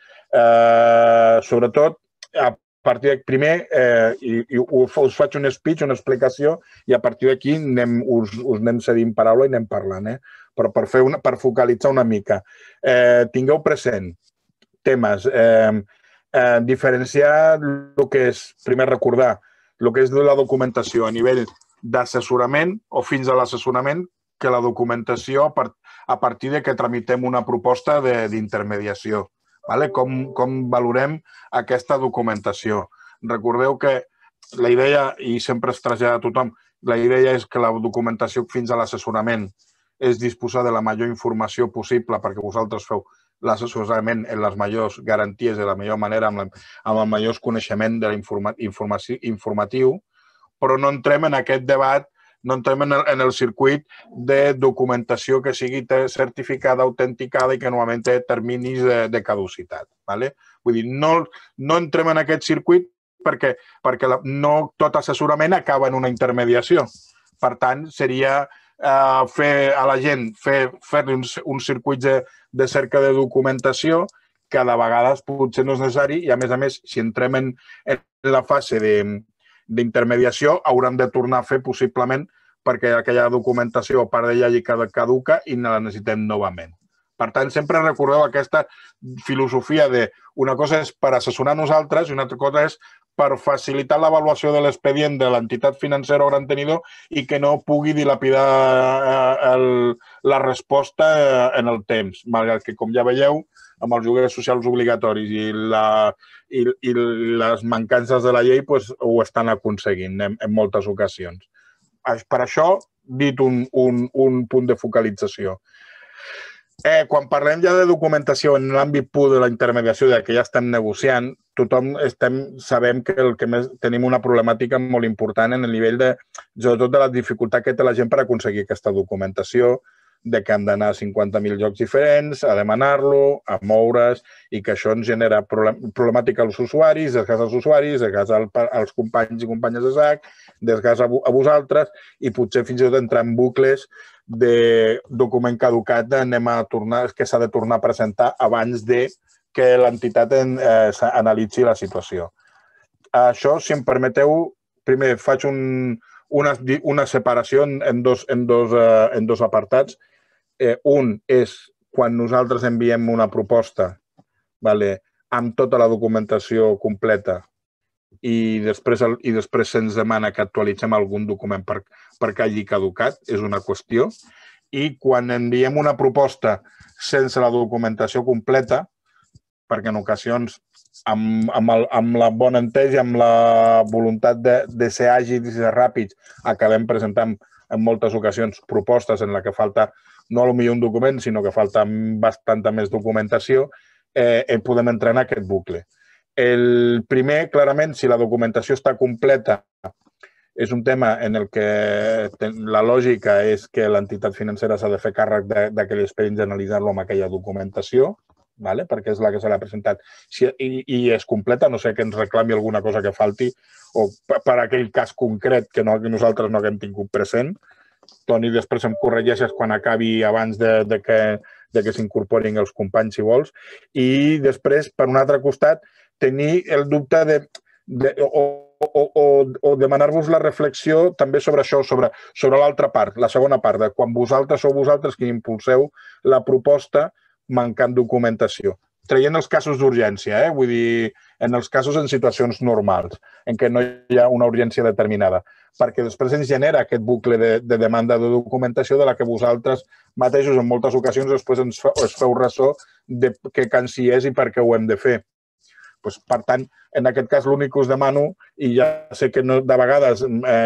Speaker 1: Eh, sobretot, a partir d'aquí, primer, eh, i, i us faig un speech, una explicació, i a partir d'aquí us, us anem cedint paraula i anem parlant, eh? Però per, fer una, per focalitzar una mica. Eh, tingueu present temes, eh, eh, diferenciar el que és, primer recordar, el que és la documentació a nivell d'assessorament o fins a l'assessorament, que la documentació a, part, a partir de que tramitem una proposta d'intermediació. Vale? Com, com valorem aquesta documentació. Recordeu que la idea, i sempre es trasllada a tothom, la idea és que la documentació fins a l'assessorament és disposar de la major informació possible perquè vosaltres feu l'assessorament en les majors garanties de la millor manera, amb, la, amb el major coneixement de l'informa, informatiu, però no entrem en aquest debat, no entrem en el, en el circuit de documentació que sigui certificada, autenticada i que normalment té terminis de, de caducitat. Vale? Vull dir, no, no entrem en aquest circuit perquè, perquè la, no tot assessorament acaba en una intermediació. Per tant, seria eh, fer a la gent, fer, fer-li un, un circuit de, de cerca de documentació que de vegades potser no és necessari i, a més a més, si entrem en, en la fase de d'intermediació, haurem de tornar a fer possiblement perquè aquella documentació, a part d'ella, hi caduca i la necessitem novament. Per tant, sempre recordeu aquesta filosofia de una cosa és per assessorar nosaltres i una altra cosa és per facilitar l'avaluació de l'expedient de l'entitat financera o gran tenidor i que no pugui dilapidar el, la resposta en el temps, malgrat que, com ja veieu, amb els lloguers socials obligatoris i, la, i, i les mancances de la llei pues, ho estan aconseguint en, en moltes ocasions. Per això, dit un, un, un punt de focalització. Eh, quan parlem ja de documentació en l'àmbit pur de la intermediació, de que ja estem negociant, tothom estem, sabem que, el que més, tenim una problemàtica molt important en el nivell de, sobretot de la dificultat que té la gent per aconseguir aquesta documentació, de que hem d'anar a cinquanta mil llocs diferents, a demanar-lo, a moure's, i que això ens genera problemàtica als usuaris, desgast als usuaris, desgast als companys i companyes de S A C, desgast a vosaltres, i potser fins i tot entrar en bucles de document caducat anem a tornar, que s'ha de tornar a presentar abans de que l'entitat eh, analitzi la situació. Això, si em permeteu, primer faig un, una, una separació en, en, dos, en, dos, eh, en dos apartats. Eh, un és quan nosaltres enviem una proposta, vale, amb tota la documentació completa i després, el, i després se'ns demana que actualitzem algun document per, perquè hagi caducat, és una qüestió. I quan enviem una proposta sense la documentació completa, perquè en ocasions, amb, amb, el, amb la bona entesa i amb la voluntat de, de ser àgils i ser ràpids, acabem presentant en moltes ocasions propostes en la que falta no potser un document, sinó que falta bastanta més documentació, eh, podem entrar en aquest bucle. El primer, clarament, si la documentació està completa, és un tema en el que la lògica és que l'entitat financera s'ha de fer càrrec d'aquell expedient i analitzar-lo amb aquella documentació, vale? Perquè és la que se l'ha presentat si, i, i és completa, no sé que ens reclami alguna cosa que falti o per aquell cas concret que, no, que nosaltres no haguem tingut present. Toni, després em corregeixes quan acabi abans de, de que, de que s'incorporin els companys, si vols. I després, per un altre costat, tenir el dubte de, de, o, o, o, o demanar-vos la reflexió també sobre això, sobre, sobre l'altra part, la segona part, de quan vosaltres sou vosaltres qui impulseu la proposta mancant documentació. Traient els casos d'urgència, eh? Vull dir, en els casos en situacions normals, en què no hi ha una urgència determinada, perquè després ens genera aquest bucle de, de demanda de documentació de la que vosaltres mateixos en moltes ocasions després ens feu, es feu ressò de què cansi és i per què ho hem de fer. Pues, per tant, en aquest cas l'únic que us demano, i ja sé que no, de vegades eh,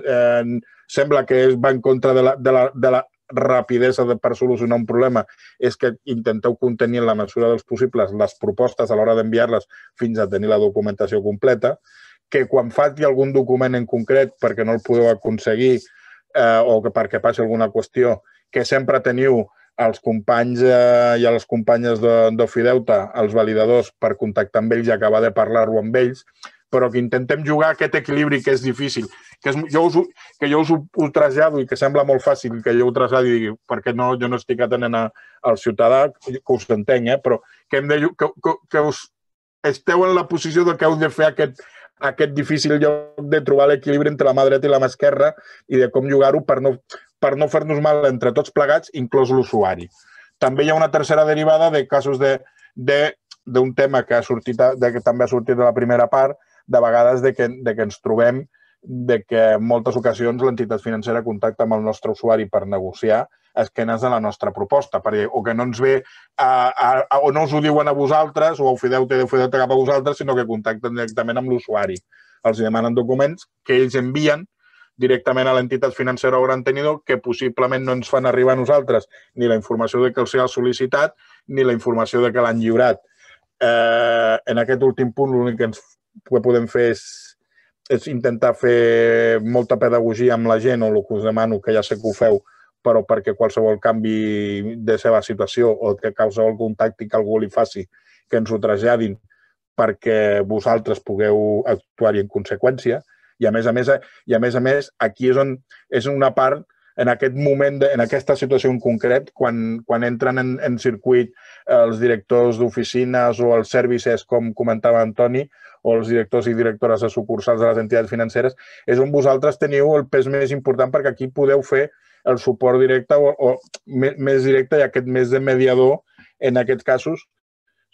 Speaker 1: eh, sembla que va en contra de la, de la, de la rapidesa per solucionar un problema, és que intenteu contenir en la mesura dels possibles les propostes a l'hora d'enviar-les fins a tenir la documentació completa, que quan falti algun document en concret perquè no el podeu aconseguir eh, o que perquè passi alguna qüestió, que sempre teniu els companys eh, i a les companyes d'Ofideute, els validadors, per contactar amb ells i acabar de parlar-ho amb ells, però que intentem jugar aquest equilibri que és difícil, que, és, jo, us, que jo us ho, ho trasllado i que sembla molt fàcil que jo ho traslladi perquè no, jo no estic atenent al ciutadà, que us entenc, eh? Però que, hem de, que, que, que us esteu en la posició de que heu de fer aquest, aquest difícil lloc de trobar l'equilibri entre la mà dreta i la mà esquerra i de com jugar-ho per no, per no fer-nos mal entre tots plegats, inclòs l'usuari. També hi ha una tercera derivada de casos de, de, d'un tema que, ha sortit, de, que també ha sortit de la primera part, de vegades de que, de que ens trobem de que en moltes ocasions l'entitat financera contacta amb el nostre usuari per negociar esquenes a la nostra proposta, perquè, o que no ens ve a, a, a, o no us ho diuen a vosaltres, o a Ofideute i Ofideute cap a vosaltres, sinó que contacten directament amb l'usuari. Els demanen documents que ells envien directament a l'entitat financera o gran tenidor que possiblement no ens fan arribar a nosaltres ni la informació de que els ha sol·licitat ni la informació de que l'han lliurat. Eh, en aquest últim punt, l'únic que ens que podem fer és, és intentar fer molta pedagogia amb la gent, o el que us demano, que ja sé que ho feu, però perquè qualsevol canvi de seva situació o que qualsevol contacte que algú li faci, que ens ho traslladin perquè vosaltres pugueu actuar-hi en conseqüència. I a més a més, i a més, a més aquí és, on, és una part, en aquest moment, de, en aquesta situació en concret, quan, quan entren en, en circuit els directors d'oficines o els services, com comentava Antoni, o els directors i directores de sucursals de les entitats financeres, és on vosaltres teniu el pes més important perquè aquí podeu fer el suport directe o, o més directe i aquest més de mediador en aquests casos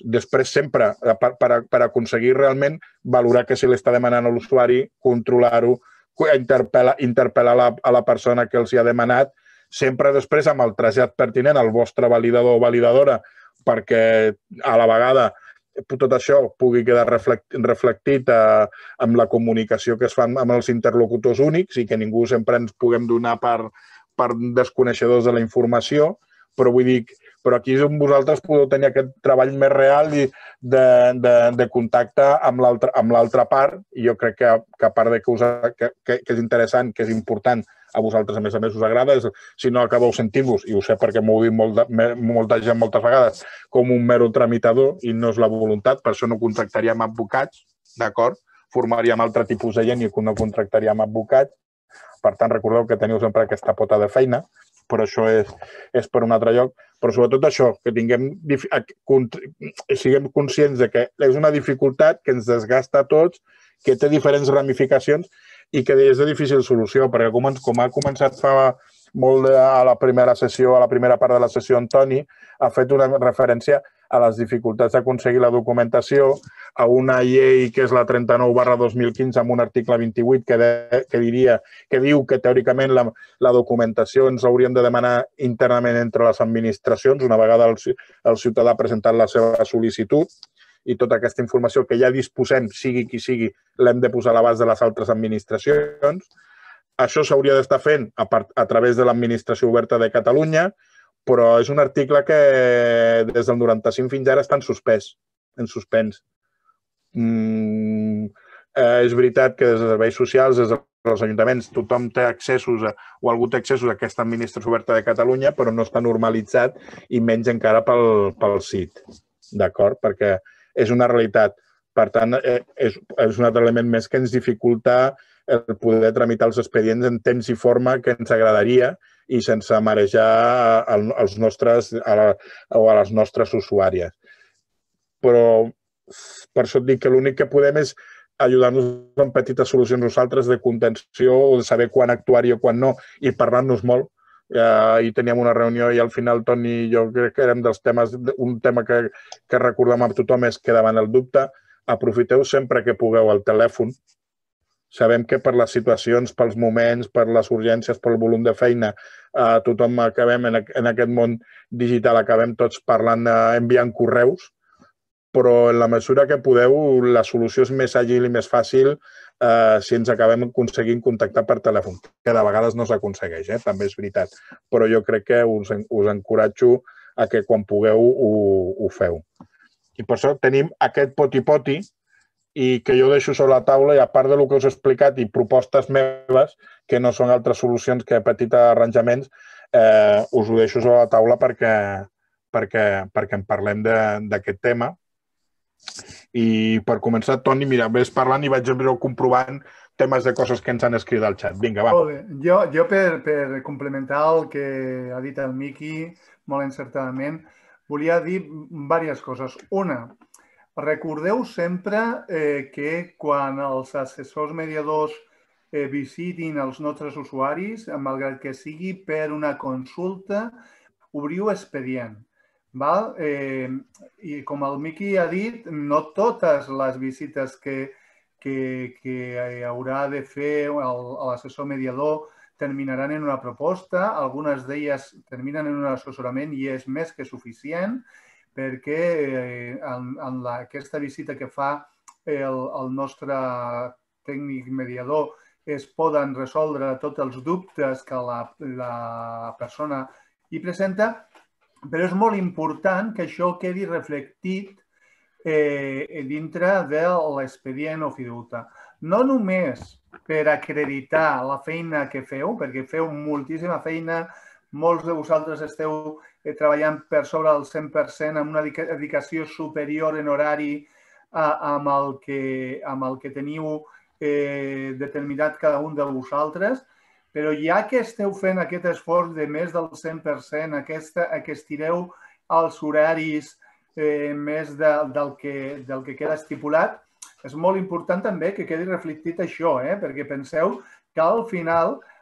Speaker 1: després sempre, per, per, per aconseguir realment valorar què se li està demanant a l'usuari, controlar-ho, interpel·lar, interpel·lar la, a la persona que els hi ha demanat, sempre després amb el trasllat pertinent al vostre validador o validadora, perquè a la vegada tot això pugui quedar reflectit eh, amb la comunicació que es fa amb els interlocutors únics i que ningú sempre ens puguem donar per, per desconeixedors de la informació, però vull dir, però aquí és on vosaltres podeu tenir aquest treball més real de, de, de contacte amb l'altra part, i jo crec que, que a part de que, us, que, que és interessant, que és important, a vosaltres a més a més us agrada, és, si no acabeu sentint-vos, i ho sé perquè m'ho diu molt de, molta gent moltes vegades, com un mero tramitador i no és la voluntat, per això no contractaríem advocats, d'acord? Formaríem altre tipus de gent i no contractaríem advocats. Per tant, recordeu que teniu sempre aquesta pota de feina, però això és, és per un altre lloc. Però sobretot això, que tinguem, siguem conscients de que és una dificultat que ens desgasta a tots, que té diferents ramificacions i que és de difícil solució, perquè com, com ha començat fa molt de, a la primera sessió, a la primera part de la sessió, Antoni, ha fet una referència a les dificultats d'aconseguir la documentació, a una llei que és la trenta-nou barra dos mil quinze amb un article vint-i-vuit que, de, que, diria, que diu que teòricament la, la documentació ens hauríem de demanar internament entre les administracions, una vegada el, el ciutadà ha presentat la seva sol·licitud, i tota aquesta informació que ja disposem, sigui qui sigui, l'hem de posar a l'abast de les altres administracions. Això s'hauria d'estar fent a, part, a través de l'Administració Oberta de Catalunya, però és un article que des del noranta-cinc fins ara està en suspès, en suspens. Mm, eh, és veritat que des dels serveis socials, des dels ajuntaments, tothom té accessos a, o algú té accessos a aquesta Administració Oberta de Catalunya, però no està normalitzat i menys encara pel, pel C I T, d'acord? Perquè és una realitat. Per tant, és, és un altre element més que ens dificulta el poder tramitar els expedients en temps i forma que ens agradaria i sense marejar als nostres, a la, o a les nostres usuàries. Però per això et dic que l'únic que podem és ajudar-nos en petites solucions nosaltres de contenció o de saber quan actuar-hi o quan no i parlar-nos molt. Ahir teníem una reunió i al final Toni i jo crec que érem dels temes, un tema que, que recordem a tothom és que davant el dubte aprofiteu sempre que pugueu el telèfon. Sabem que per les situacions, pels moments, per les urgències, pel volum de feina, eh, tothom acabem en, en aquest món digital, acabem tots parlant, eh, enviant correus, però en la mesura que podeu, la solució és més àgil i més fàcil eh, si ens acabem aconseguint contactar per telèfon, que de vegades no s'aconsegueix, eh? També és veritat. Però jo crec que us, us encoratjo a que quan pugueu ho, ho feu. I per això tenim aquest poti-poti i que jo deixo sobre la taula i a part del que us he explicat i propostes meves, que no són altres solucions que petits arranjaments, eh, us ho deixo sobre la taula perquè, perquè, perquè en parlem d'aquest tema. I per començar, Toni, mira, ves parlant i vaig comprovant temes de coses que ens han escrit al xat. Vinga, va.
Speaker 2: Molt bé. Jo, jo per, per complementar el que ha dit el Miqui, molt encertadament, volia dir diverses coses. Una, recordeu sempre eh, que quan els assessors mediadors eh, visitin els nostres usuaris, malgrat que sigui per una consulta, obriu expedient. Val? Eh, I com el Miqui ha dit, no totes les visites que, que, que haurà de fer l'assessor mediador terminaran en una proposta, algunes d'elles terminen en un assessorament i és més que suficient perquè eh, en, en la, aquesta visita que fa el, el nostre tècnic mediador es poden resoldre tots els dubtes que la, la persona hi presenta, però és molt important que això quedi reflectit eh, dintre de l'expedient o fiduta. No només per acreditar la feina que feu, perquè feu moltíssima feina, molts de vosaltres esteu eh, treballant per sobre del cent per cent amb una dedicació superior en horari a, amb, el que, amb el que teniu eh, determinat cada un de vosaltres, però ja que esteu fent aquest esforç de més del cent per cent, aquesta, que estireu els horaris eh, més de, del, que, del que queda estipulat, és molt important també que quedi reflectit això, eh? Perquè penseu que al final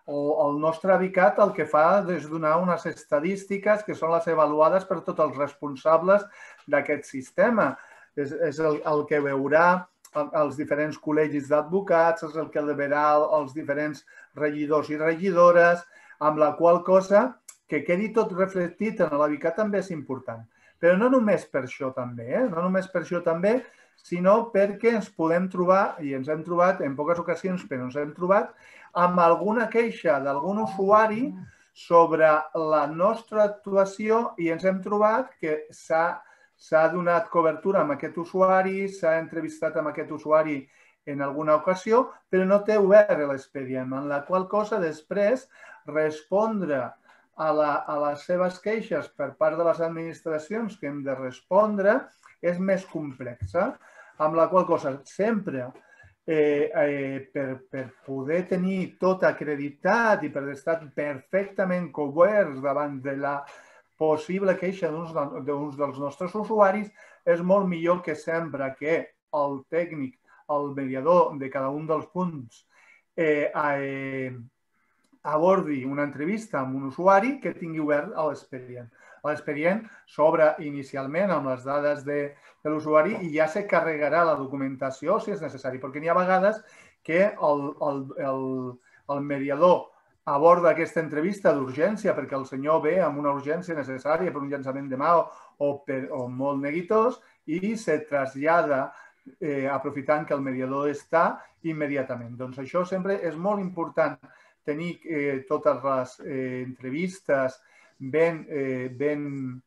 Speaker 2: el nostre Avicat el que fa és donar unes estadístiques que són les avaluades per tots els responsables d'aquest sistema. És, és el, el que veurà els diferents col·legis d'advocats, és el que veurà els diferents regidors i regidores, amb la qual cosa que quedi tot reflectit en l'Avicat també és important. Però no només per això també, eh? no només per això també, sinó perquè ens podem trobar, i ens hem trobat en poques ocasions, però ens hem trobat amb alguna queixa d'algun usuari sobre la nostra actuació i ens hem trobat que s'ha donat cobertura amb aquest usuari, s'ha entrevistat amb aquest usuari en alguna ocasió, però no té obert l'expedient, en la qual cosa després respondre a, la, a les seves queixes per part de les administracions que hem de respondre és més complexa, amb la qual cosa sempre eh, eh, per, per poder tenir tot acreditat i per estar perfectament coberts davant de la possible queixa d'uns dels nostres usuaris, és molt millor que sempre que el tècnic, el mediador de cada un dels punts eh, eh, abordi una entrevista amb un usuari que tingui obert l'expedient. L'expedient s'obre inicialment amb les dades de, de l'usuari i ja se carregarà la documentació si és necessari, perquè n'hi ha vegades que el, el, el, el mediador aborda aquesta entrevista d'urgència perquè el senyor ve amb una urgència necessària per un llançament de mà o, per, o molt neguitós i se trasllada eh, aprofitant que el mediador està immediatament. Doncs això sempre és molt important tenir eh, totes les eh, entrevistes ben, eh, ben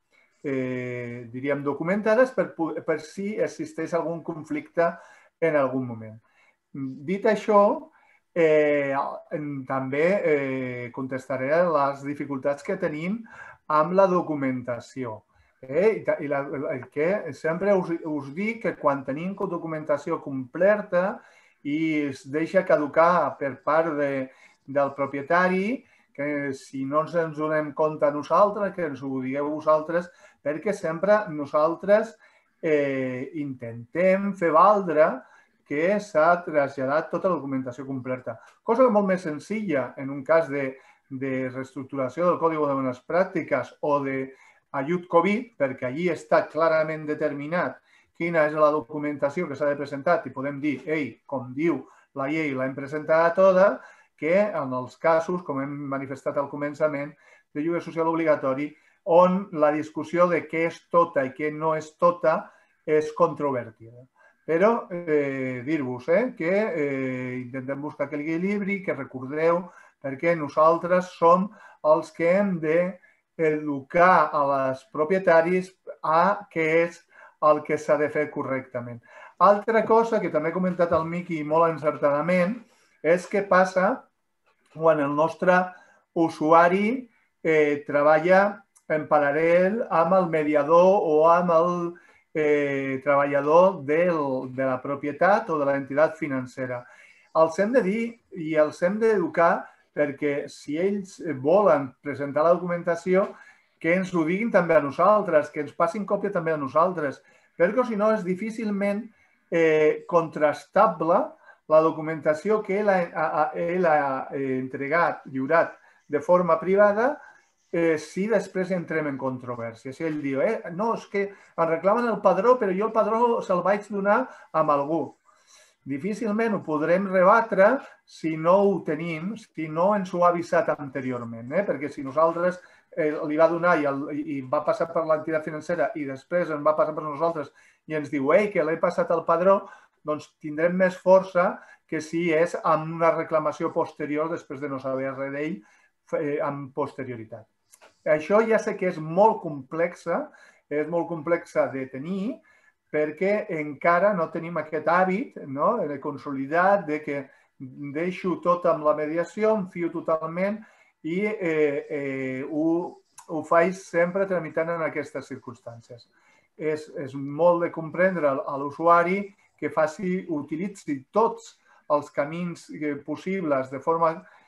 Speaker 2: eh, diríem, documentades per, per si existeix algun conflicte en algun moment. Dit això, eh, també eh, contestaré les dificultats que tenim amb la documentació. Eh? I la, el que sempre us, us dic que quan tenim documentació completa i es deixa caducar per part de del propietari, que si no ens donem compte nosaltres, que ens ho digueu vosaltres, perquè sempre nosaltres eh, intentem fer valdre que s'ha traslladat tota la documentació completa. Cosa molt més senzilla en un cas de, de reestructuració del Codi de Bones Pràctiques o d'ajut Covid, perquè allí està clarament determinat quina és la documentació que s'ha de presentar i podem dir, ei, com diu la llei, l'hem presentada tota, que en els casos, com hem manifestat al començament, de lloguer social obligatori, on la discussió de què és tota i què no és tota és controvertida. Però eh, dir-vos eh, que eh, intentem buscar aquell equilibri, que recordeu, perquè nosaltres som els que hem d'educar als propietaris a què és el que s'ha de fer correctament. Altra cosa que també ha comentat el Miqui molt encertadament és què passa quan el nostre usuari eh, treballa en paral·lel amb el mediador o amb el eh, treballador del, de la propietat o de l'entitat financera. Els hem de dir i els hem d'educar perquè si ells volen presentar la documentació, que ens ho diguin també a nosaltres, que ens passin còpia també a nosaltres, perquè si no és difícilment eh, contrastable la documentació que ell ha, ell ha entregat, lliurat de forma privada, eh, si després entrem en controvèrsia. Si ell diu, eh, no, és que em reclamen el padró, però jo el padró se'l vaig donar amb algú. Difícilment ho podrem rebatre si no ho tenim, si no ens ho ha avisat anteriorment, eh? Perquè si nosaltres eh, li va donar i, el, i va passar per l'entitat financera i després en va passar per nosaltres i ens diu, ei, que l'he passat al padró, doncs tindrem més força que si és amb una reclamació posterior després de no saber res d'ell eh, amb posterioritat. Això ja sé que és molt complexa, és molt complexa de tenir perquè encara no tenim aquest hàbit no, de consolidat, de que deixo tot amb la mediació, em fio totalment i eh, eh, ho, ho faig sempre tramitant en aquestes circumstàncies. És, és molt de comprendre a l'usuari que faci, utilitzi tots els camins possibles de forma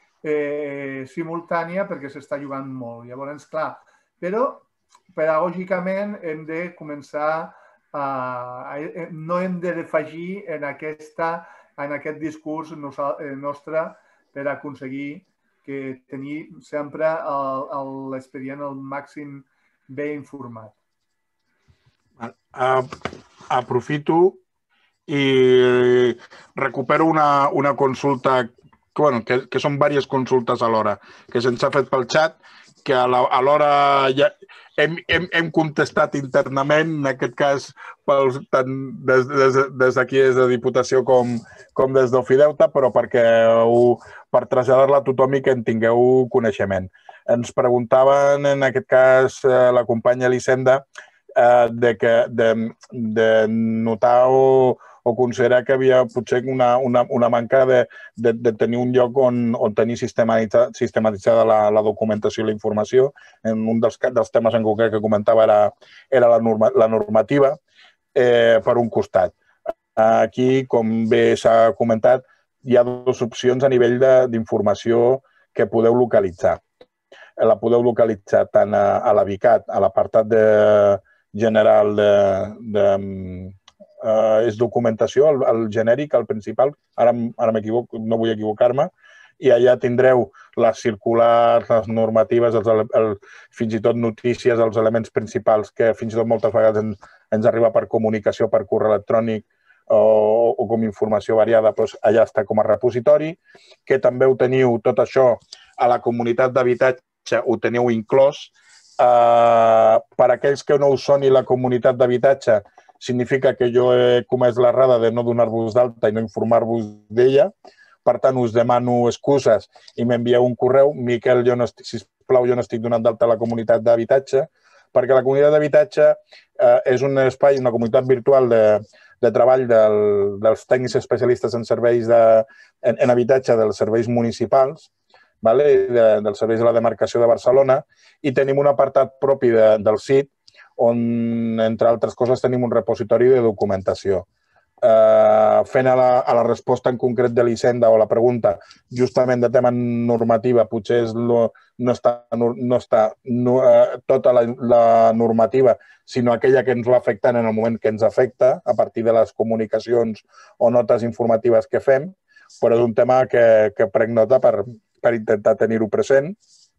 Speaker 2: eh, simultània perquè s'està jugant molt. Llavors, clar, però pedagògicament hem de començar a... a no hem de defagir en, aquesta, en aquest discurs nostre per aconseguir que tenir sempre l'expedient al màxim bé informat.
Speaker 1: Aprofito i recupero una, una consulta, que, bueno, que, que són diverses consultes alhora, que se'ns ha fet pel xat, que alhora ja hem, hem, hem contestat internament, en aquest cas pels, tant des, des, des d'aquí, des de Diputació, com, com des d'Ofideuta, però perquè ho, per traslladar-la a tothom i que en tingueu coneixement. Ens preguntaven, en aquest cas, la companya Elisenda, de, que, de, de notar o, o considerar que havia potser una, una, una manca de, de, de tenir un lloc on, on tenir sistematitzada, sistematitzada la, la documentació i la informació. En un dels, dels temes en concret que comentava era, era la, norma, la normativa, eh, per un costat. Aquí, com bé s'ha comentat, hi ha dues opcions a nivell d'informació que podeu localitzar. La podeu localitzar tant a, a l'AVICAT, a l'apartat de general de, de uh, és documentació, el, el genèric, el principal, ara, ara m'equivoco, no vull equivocar-me, i allà tindreu les circulars, les normatives, els, el, fins i tot notícies, els elements principals que fins i tot moltes vegades ens, ens arriba per comunicació, per correu electrònic o, o com informació variada, doncs allà està com a repositori, que també ho teniu tot això a la comunitat d'habitatge, ho teniu inclòs. Uh, per aquells que no us soni la comunitat d'habitatge, significa que jo he comès l'errada de no donar-vos d'alta i no informar-vos d'ella. Per tant, us demano excuses i m'envieu un correu. Miquel, jo no estic, sisplau, jo no estic donant d'alta a la comunitat d'habitatge, perquè la comunitat d'habitatge uh, és un espai, una comunitat virtual de, de treball del, dels tècnics especialistes en serveis de, en, en habitatge dels serveis municipals, vale? de, dels serveis de la demarcació de Barcelona, i tenim un apartat propi de, del S I T on, entre altres coses, tenim un repositori de documentació. Eh, fent a la, a la resposta en concret de l'Hisenda o la pregunta, justament de tema normativa, potser és lo, no està, no, no està no, eh, tota la, la normativa, sinó aquella que ens va afectant en el moment que ens afecta, a partir de les comunicacions o notes informatives que fem, però és un tema que, que prenc nota per, per intentar tenir-ho present.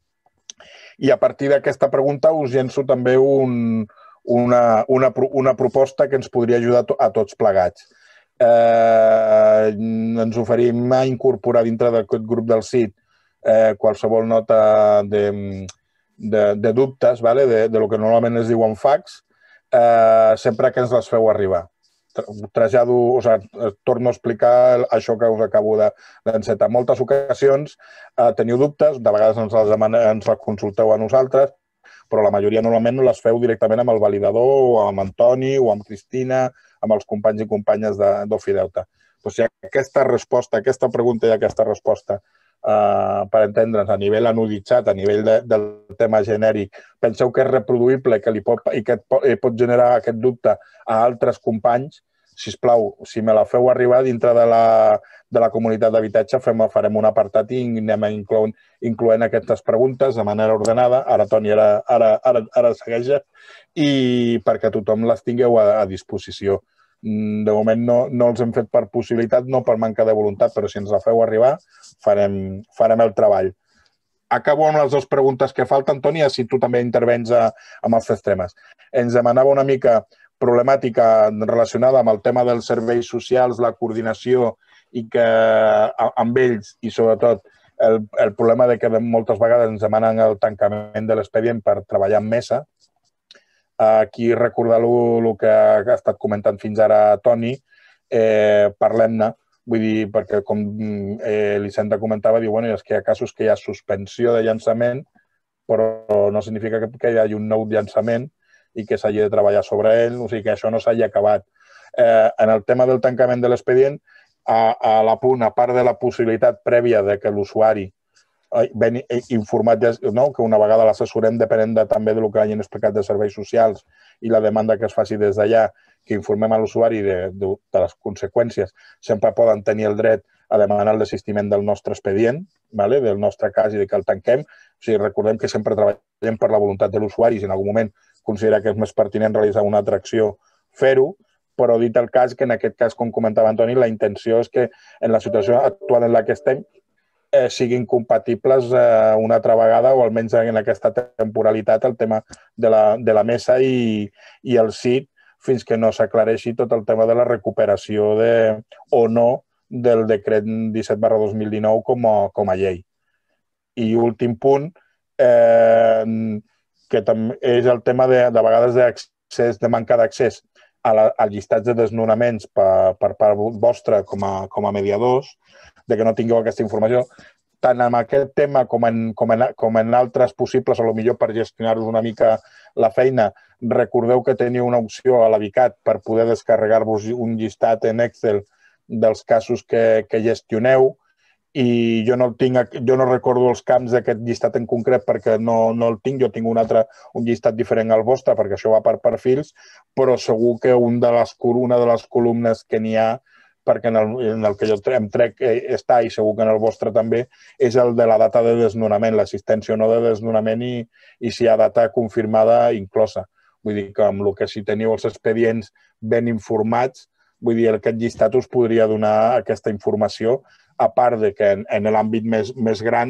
Speaker 1: I a partir d'aquesta pregunta us llenço també un, una, una, una proposta que ens podria ajudar a tots plegats. Eh, ens oferim a incorporar dintre d'aquest grup del S I T eh, qualsevol nota de, de, de dubtes, vale? de, de lo que normalment es diuen fax, eh, sempre que ens les feu arribar. Trasllado, o sigui, torno a explicar això que us acabo d'encetar. En moltes ocasions eh, teniu dubtes, de vegades ens les, ens les consulteu a nosaltres, però la majoria normalment les feu directament amb el validador, o amb Antoni, o amb Cristina, amb els companys i companyes d'Ofideuta. O sigui, aquesta resposta, aquesta pregunta i aquesta resposta, eh, per entendre'ns, a nivell anuditzat, a nivell de, del tema genèric, penseu que és reproduïble que li pot, i que pot, pot generar aquest dubte a altres companys, sisplau, si me la feu arribar dintre de la, de la comunitat d'habitatge, farem un apartat i anem incloent, incloent aquestes preguntes de manera ordenada. Ara, Toni, ara, ara, ara, ara segueix, i perquè tothom les tingueu a, a disposició. De moment no, no els hem fet per possibilitat, no per manca de voluntat, però si ens la feu arribar, farem, farem el treball. Acabo amb les dues preguntes que falten, Toni, si tu també intervens a, amb els tres temes. Ens demanava una mica problemàtica relacionada amb el tema dels serveis socials, la coordinació i que amb ells, i sobretot el, el problema de que moltes vegades ens demanen el tancament de l'expedient per treballar en mesa. Aquí recordar el que ha estat comentant fins ara Toni, eh, parlem-ne, vull dir, perquè com eh, l'Hisenda comentava, diu, bueno, és que hi ha casos que hi ha suspensió de llançament, però no significa que, que hi hagi un nou llançament i que s'hagi de treballar sobre ell, o sigui que això no s'hagi acabat. Eh, en el tema del tancament de l'expedient, a, a la punt, a part de la possibilitat prèvia de que l'usuari ben informat, no? que una vegada l'assessorem, depenent de, també del que hagin explicat de serveis socials i la demanda que es faci des d'allà, que informem a l'usuari de, de, de les conseqüències, sempre poden tenir el dret a demanar el desistiment del nostre expedient, vale? del nostre cas i de que el tanquem. O sigui, recordem que sempre treballem per la voluntat de l'usuari, si en algun moment considera que és més pertinent realitzar una altra acció, fer-ho, però dit el cas, que en aquest cas, com comentava Antoni, la intenció és que en la situació actual en la que estem, eh, siguin compatibles eh, una altra vegada, o almenys en aquesta temporalitat, el tema de la, de la mesa i, i el C I T, fins que no s'aclareixi tot el tema de la recuperació de, o no del decret disset barra dos mil dinou com a, com a llei. I últim punt, eh, que també és el tema de, de vegades d'accés, de manca d'accés al llistat de desnonaments per, per part vostra com a, com a mediadors, de que no tingueu aquesta informació, tant en aquest tema com en, com en, com en altres possibles, o millor per gestionar-vos una mica la feina, recordeu que teniu una opció a l'Avicat per poder descarregar-vos un llistat en Excel dels casos que, que gestioneu, i jo no, tinc, jo no recordo els camps d'aquest llistat en concret perquè no, no el tinc, jo tinc un altre un llistat diferent al vostre perquè això va per perfils, però segur que un de les, una de les columnes que n'hi ha, perquè en el, en el que jo em trec està, i segur que en el vostre també, és el de la data de desnonament, l'assistència o no de desnonament i, i si hi ha data confirmada inclosa. Vull dir que amb el que si teniu els expedients ben informats, vull dir, aquest llistat us podria donar aquesta informació, a part de que en, en l'àmbit més, més gran,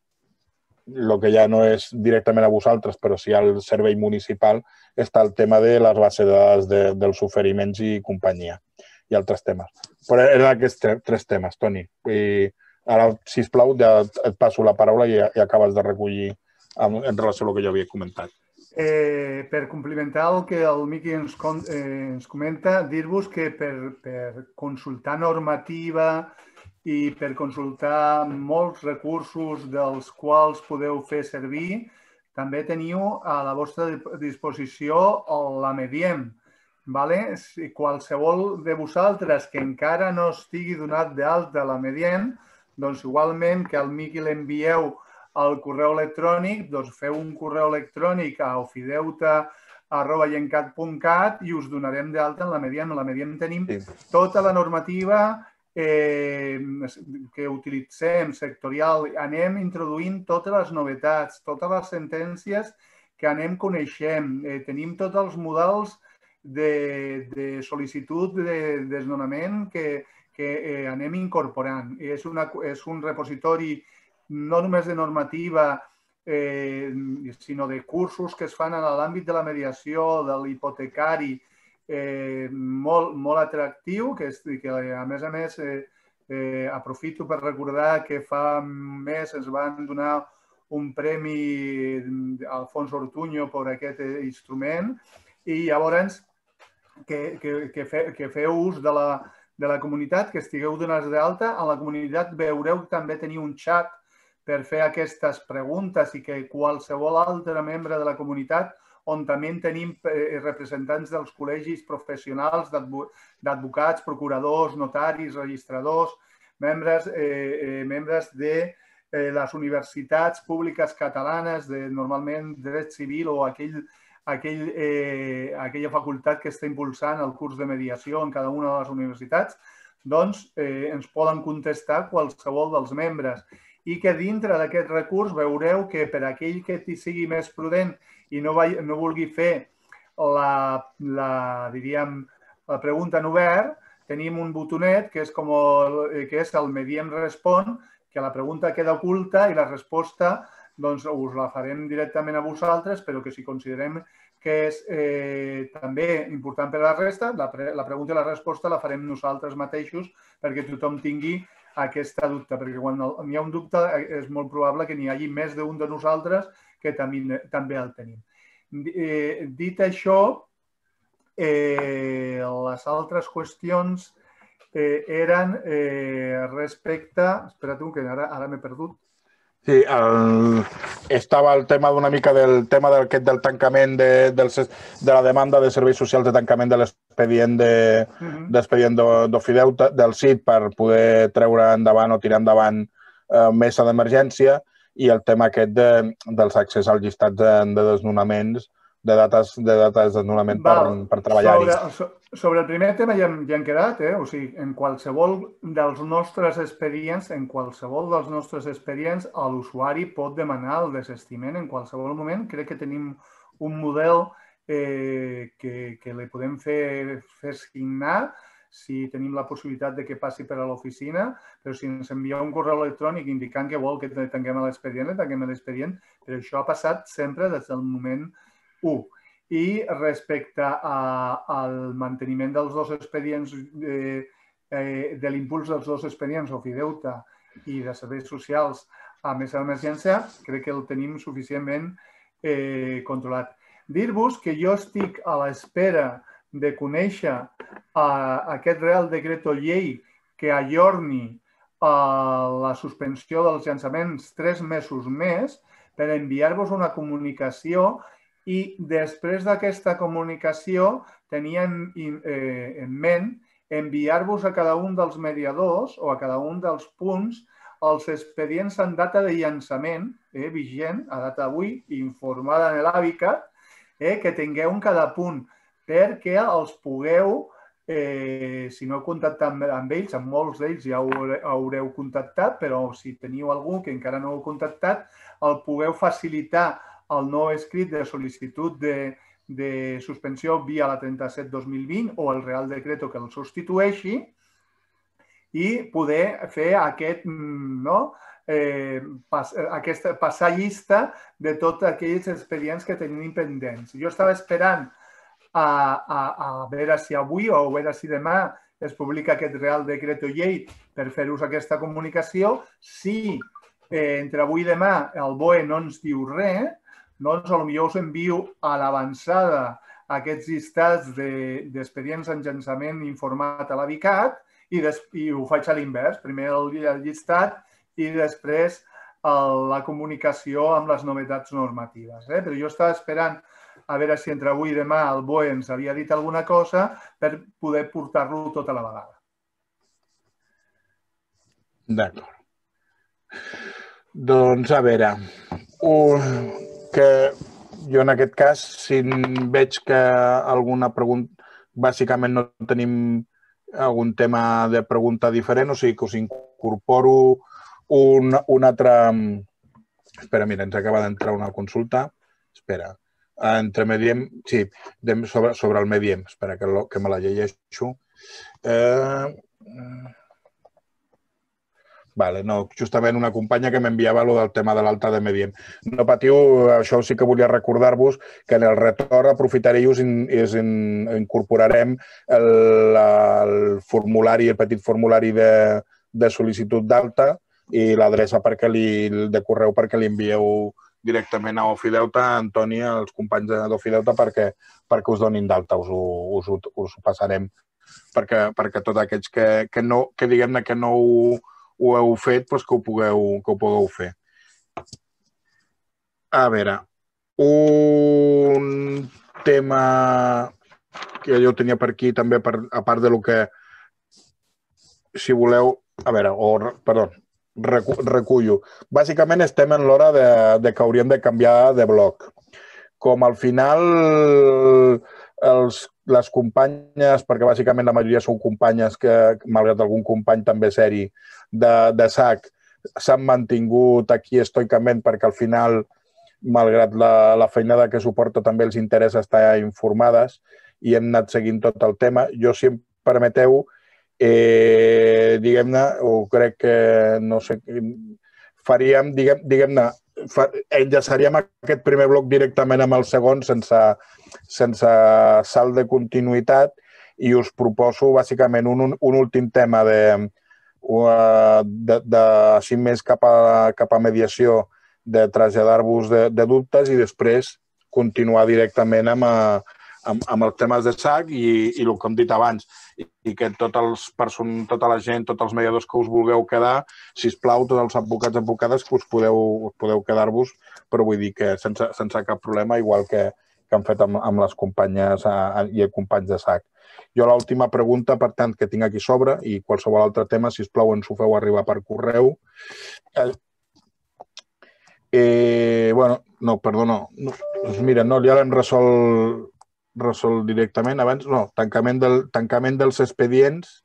Speaker 1: el que ja no és directament a vosaltres, però sí al servei municipal, està el tema de les bases de dades de, dels oferiments i companyia, i altres temes. Però eren aquests tres temes, Toni. I ara, sisplau, ja et passo la paraula i, i acabes de recollir en, en relació a el que jo havia comentat.
Speaker 2: Eh, per complementar el que el Miqui ens, eh, ens comenta, dir-vos que per, per consultar normativa i per consultar molts recursos dels quals podeu fer servir, també teniu a la vostra disposició la Mediem. Vale? Si qualsevol de vosaltres que encara no estigui donat d'alta la Mediem, doncs igualment que al Miqui l'envieu al correu electrònic, doncs feu un correu electrònic a ofideuta arroba gencat punt cat i us donarem d'alta en la Mediem. En la Mediem tenim tota la normativa eh, que utilitzem, sectorial. Anem introduint totes les novetats, totes les sentències que anem coneixent. Eh, tenim tots els models de, de sol·licitud de desnonament que, que eh, anem incorporant. És, una, és un repositori no només de normativa, eh, sinó de cursos que es fan en l'àmbit de la mediació, de l'hipotecari, eh, molt, molt atractiu, que, és, que a més a més eh, eh, aprofito per recordar que fa un mes ens van donar un premi al Fons Ortuño per aquest instrument i llavors que, que, que, fe, que feu ús de la, de la comunitat, que estigueu donats d'alta. A la comunitat veureu també tenir un xat per fer aquestes preguntes i que qualsevol altre membre de la comunitat, on també tenim representants dels col·legis professionals d'advocats, procuradors, notaris, registradors, membres, eh, eh, membres de eh, les universitats públiques catalanes, de normalment dret civil o aquell, aquell, eh, aquella facultat que està impulsant el curs de mediació en cada una de les universitats, doncs eh, ens poden contestar qualsevol dels membres. I que dintre d'aquest recurs veureu que per aquell que sigui més prudent i no, va, no vulgui fer la, la, diríem, la pregunta en obert, tenim un botonet que és, com el, que és el Mediem Respon, que la pregunta queda oculta i la resposta doncs, us la farem directament a vosaltres, però que si considerem que és eh, també important per a la resta, la, pre la pregunta i la resposta la farem nosaltres mateixos perquè tothom tingui aquesta dubte, perquè quan hi ha un dubte és molt probable que n'hi hagi més d'un de nosaltres que també, també el tenim. Eh, dit això, eh, les altres qüestions eh, eren eh, respecte... Espera't un, que ara, ara m'he perdut.
Speaker 1: Sí, el, estava el tema d'una mica del tema del, del tancament de, del, de la demanda de serveis socials de tancament de l'expedient de, uh-huh. d'expedient d'Ofideuta, del C I T per poder treure endavant o tirar endavant eh, mesa d'emergència i el tema aquest de, dels accés al llistat de, de desnonaments, de dates de dates de desnonament per, per treballar-hi.
Speaker 2: Sobre, sobre el primer tema ja hem, ja hem quedat, eh? O sigui, en qualsevol dels nostres expedients, en qualsevol dels nostres expedients, l'usuari pot demanar el desestiment en qualsevol moment. Crec que tenim un model eh, que, que li podem fer, fer signar si tenim la possibilitat de que passi per a l'oficina, però si ens envia un correu electrònic indicant que vol que tanquem l'expedient, tanquem l'expedient, però això ha passat sempre des del moment u. I respecte al manteniment dels dos expedients, de l'impuls dels dos expedients, Ofideute i de serveis socials a més d'emergència, crec que el tenim suficientment controlat. Dir-vos que jo estic a l'espera de conèixer aquest Real Decreto Llei que ajorni la suspensió dels llançaments tres mesos més per enviar-vos una comunicació i després d'aquesta comunicació tenia en ment enviar-vos a cada un dels mediadors o a cada un dels punts els expedients en data de llançament vigent, a data d'avui, informada en l'Habitat, que tingueu en cada punt, perquè els pugueu, si no heu contactat amb ells, amb molts d'ells ja haureu contactat, però si teniu algú que encara no heu contactat, el pugueu facilitar el nou escrit de sol·licitud de suspensió via la trenta-set dos mil vint o el Real Decreto que el substitueixi i poder fer aquest, passar llista de tots aquells expedients que tenim pendents. Jo estava esperant a veure si avui o a veure si demà es publica aquest Real Decreto Llei per fer-vos aquesta comunicació. Si entre avui i demà el B O E no ens diu res, doncs potser us envio a l'avançada aquests llistats d'expedients en llançament informat a l'Habitat i ho faig a l'invers. Primer el llistat i després la comunicació amb les novetats normatives. Però jo estava esperant a veure si entre avui i demà el B O E ens havia dit alguna cosa per poder portar-lo tota la vegada.
Speaker 1: D'acord. Doncs, a veure, que jo en aquest cas, si veig que alguna pregunta, bàsicament no tenim algun tema de pregunta diferent, o sigui que us incorporo un altre... Espera, mira, ens acaba d'entrar una consulta. Espera. Entre Mediem... Sí, sobre el Mediem. Espera, que me la llegeixo. Vale, no, justament una companya que m'enviava el del tema de l'alta de Mediem. No patiu, això sí que volia recordar-vos que en el retorn aprofitaré i us incorporarem el formulari, el petit formulari de sol·licitud d'alta i l'adreça de correu perquè li envieu directament a Ofideute, a Antoni, als companys d'Ofideute, perquè us donin d'alta, us ho passarem, perquè tots aquells que diguem que no ho heu fet, que ho pugueu fer. A veure, un tema que jo tenia per aquí també, a part de lo que, si voleu, a veure, perdó, recullo. Bàsicament estem en l'hora que hauríem de canviar de bloc. Com al final les companyes, perquè bàsicament la majoria són companyes que, malgrat algun company també seri de S A C, s'han mantingut aquí estoicament perquè al final, malgrat la feinada que suporta, també els interessa estar informades i hem anat seguint tot el tema. Jo, si em permeteu, diguem-ne, o crec que, no sé, faríem, diguem-ne, enllaçaríem aquest primer bloc directament amb el segon sense salt de continuïtat i us proposo, bàsicament, un últim tema de, així més cap a mediació, de traslladar-vos de dubtes i després continuar directament amb els temes de S A C i el que hem dit abans, i que tota la gent, tots els mediadors que us vulgueu quedar, sisplau, tots els advocats i advocades que us podeu quedar-vos, però vull dir que sense cap problema, igual que han fet amb les companyes i els companys de S A C. Jo l'última pregunta, per tant, que tinc aquí sobre, i qualsevol altre tema, sisplau, ens ho feu arribar per correu. Bueno, no, perdó, no. Mira, no, ja l'hem resolt resolt directament abans, no, tancament dels expedients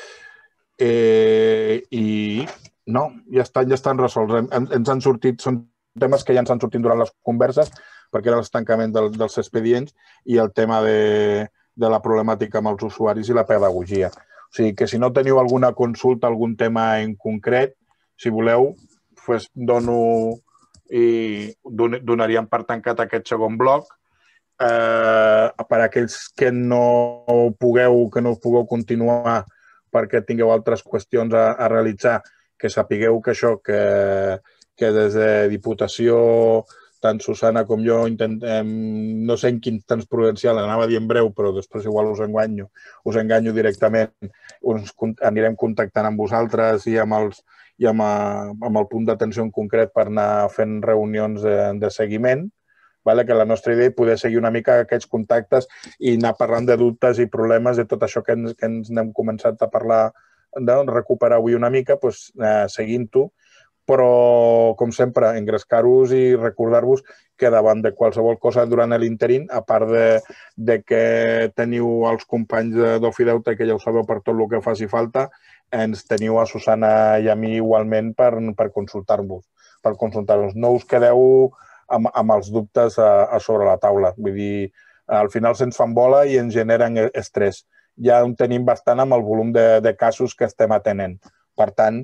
Speaker 1: i no, ja estan resolts. Ens han sortit, són temes que ja ens han sortit durant les converses, perquè era el tancament dels expedients i el tema de la problemàtica amb els usuaris i la pedagogia. O sigui, que si no teniu alguna consulta, algun tema en concret, si voleu, doncs dono i donaríem per tancat aquest segon bloc. Per a aquells que no pugueu, que no pugueu continuar perquè tingueu altres qüestions a realitzar, que sapigueu que això, que des de Diputació, tant Susana com jo, no sé en quin temps prudencial, anava a dir en breu, però després igual us enganyo, us enganyo directament, anirem contactant amb vosaltres i amb el punt d'atenció en concret per anar fent reunions de seguiment, que la nostra idea és poder seguir una mica aquests contactes i anar parlant de dubtes i problemes de tot això que ens n'hem començat a parlar, de recuperar avui una mica, seguint-ho, però, com sempre, engrescar-vos i recordar-vos que davant de qualsevol cosa durant l'interín, a part de que teniu els companys d'Ofideute, que ja ho sabeu per tot el que faci falta, ens teniu a Susana i a mi igualment per consultar-vos. Per consultar-vos. No us quedeu amb els dubtes a sobre la taula. Vull dir, al final se'ns fan bola i ens generen estrès. Ja en tenim bastant amb el volum de casos que estem atenent. Per tant,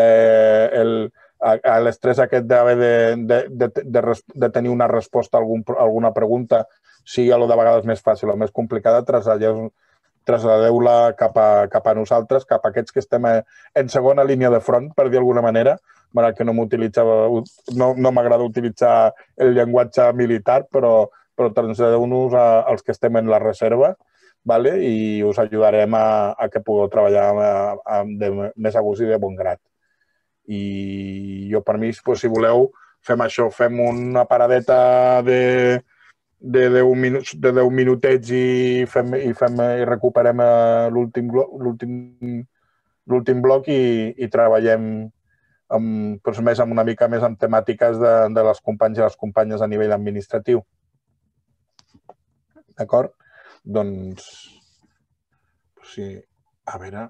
Speaker 1: l'estrès aquest de tenir una resposta a alguna pregunta, sigui a lo de vegades més fàcil o més complicada, traslladeu-la cap a nosaltres, cap a aquests que estem en segona línia de front, per dir d'alguna manera, malgrat que no m'agrada utilitzar el llenguatge militar, però traslladeu-nos als que estem en la reserva i us ajudarem a que pugueu treballar més a gust i de bon grat. I jo, per mi, si voleu, fem això, fem una paradeta de deu minutets i recuperem l'últim bloc i treballem una mica més amb temàtiques de les companys i les companyes a nivell administratiu. D'acord? Doncs, a veure...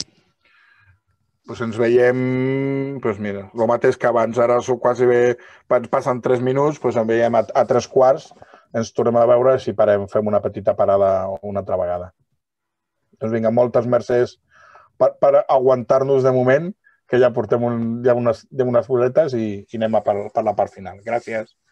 Speaker 1: Ens veiem, doncs mira, el mateix que abans, ara quasi bé passen tres minuts, ens veiem a tres quarts, ens tornem a veure si fem una petita parada una altra vegada. Doncs vinga, moltes mercès per aguantar-nos de moment, que ja portem unes boletes i anem per la part final. Gràcies.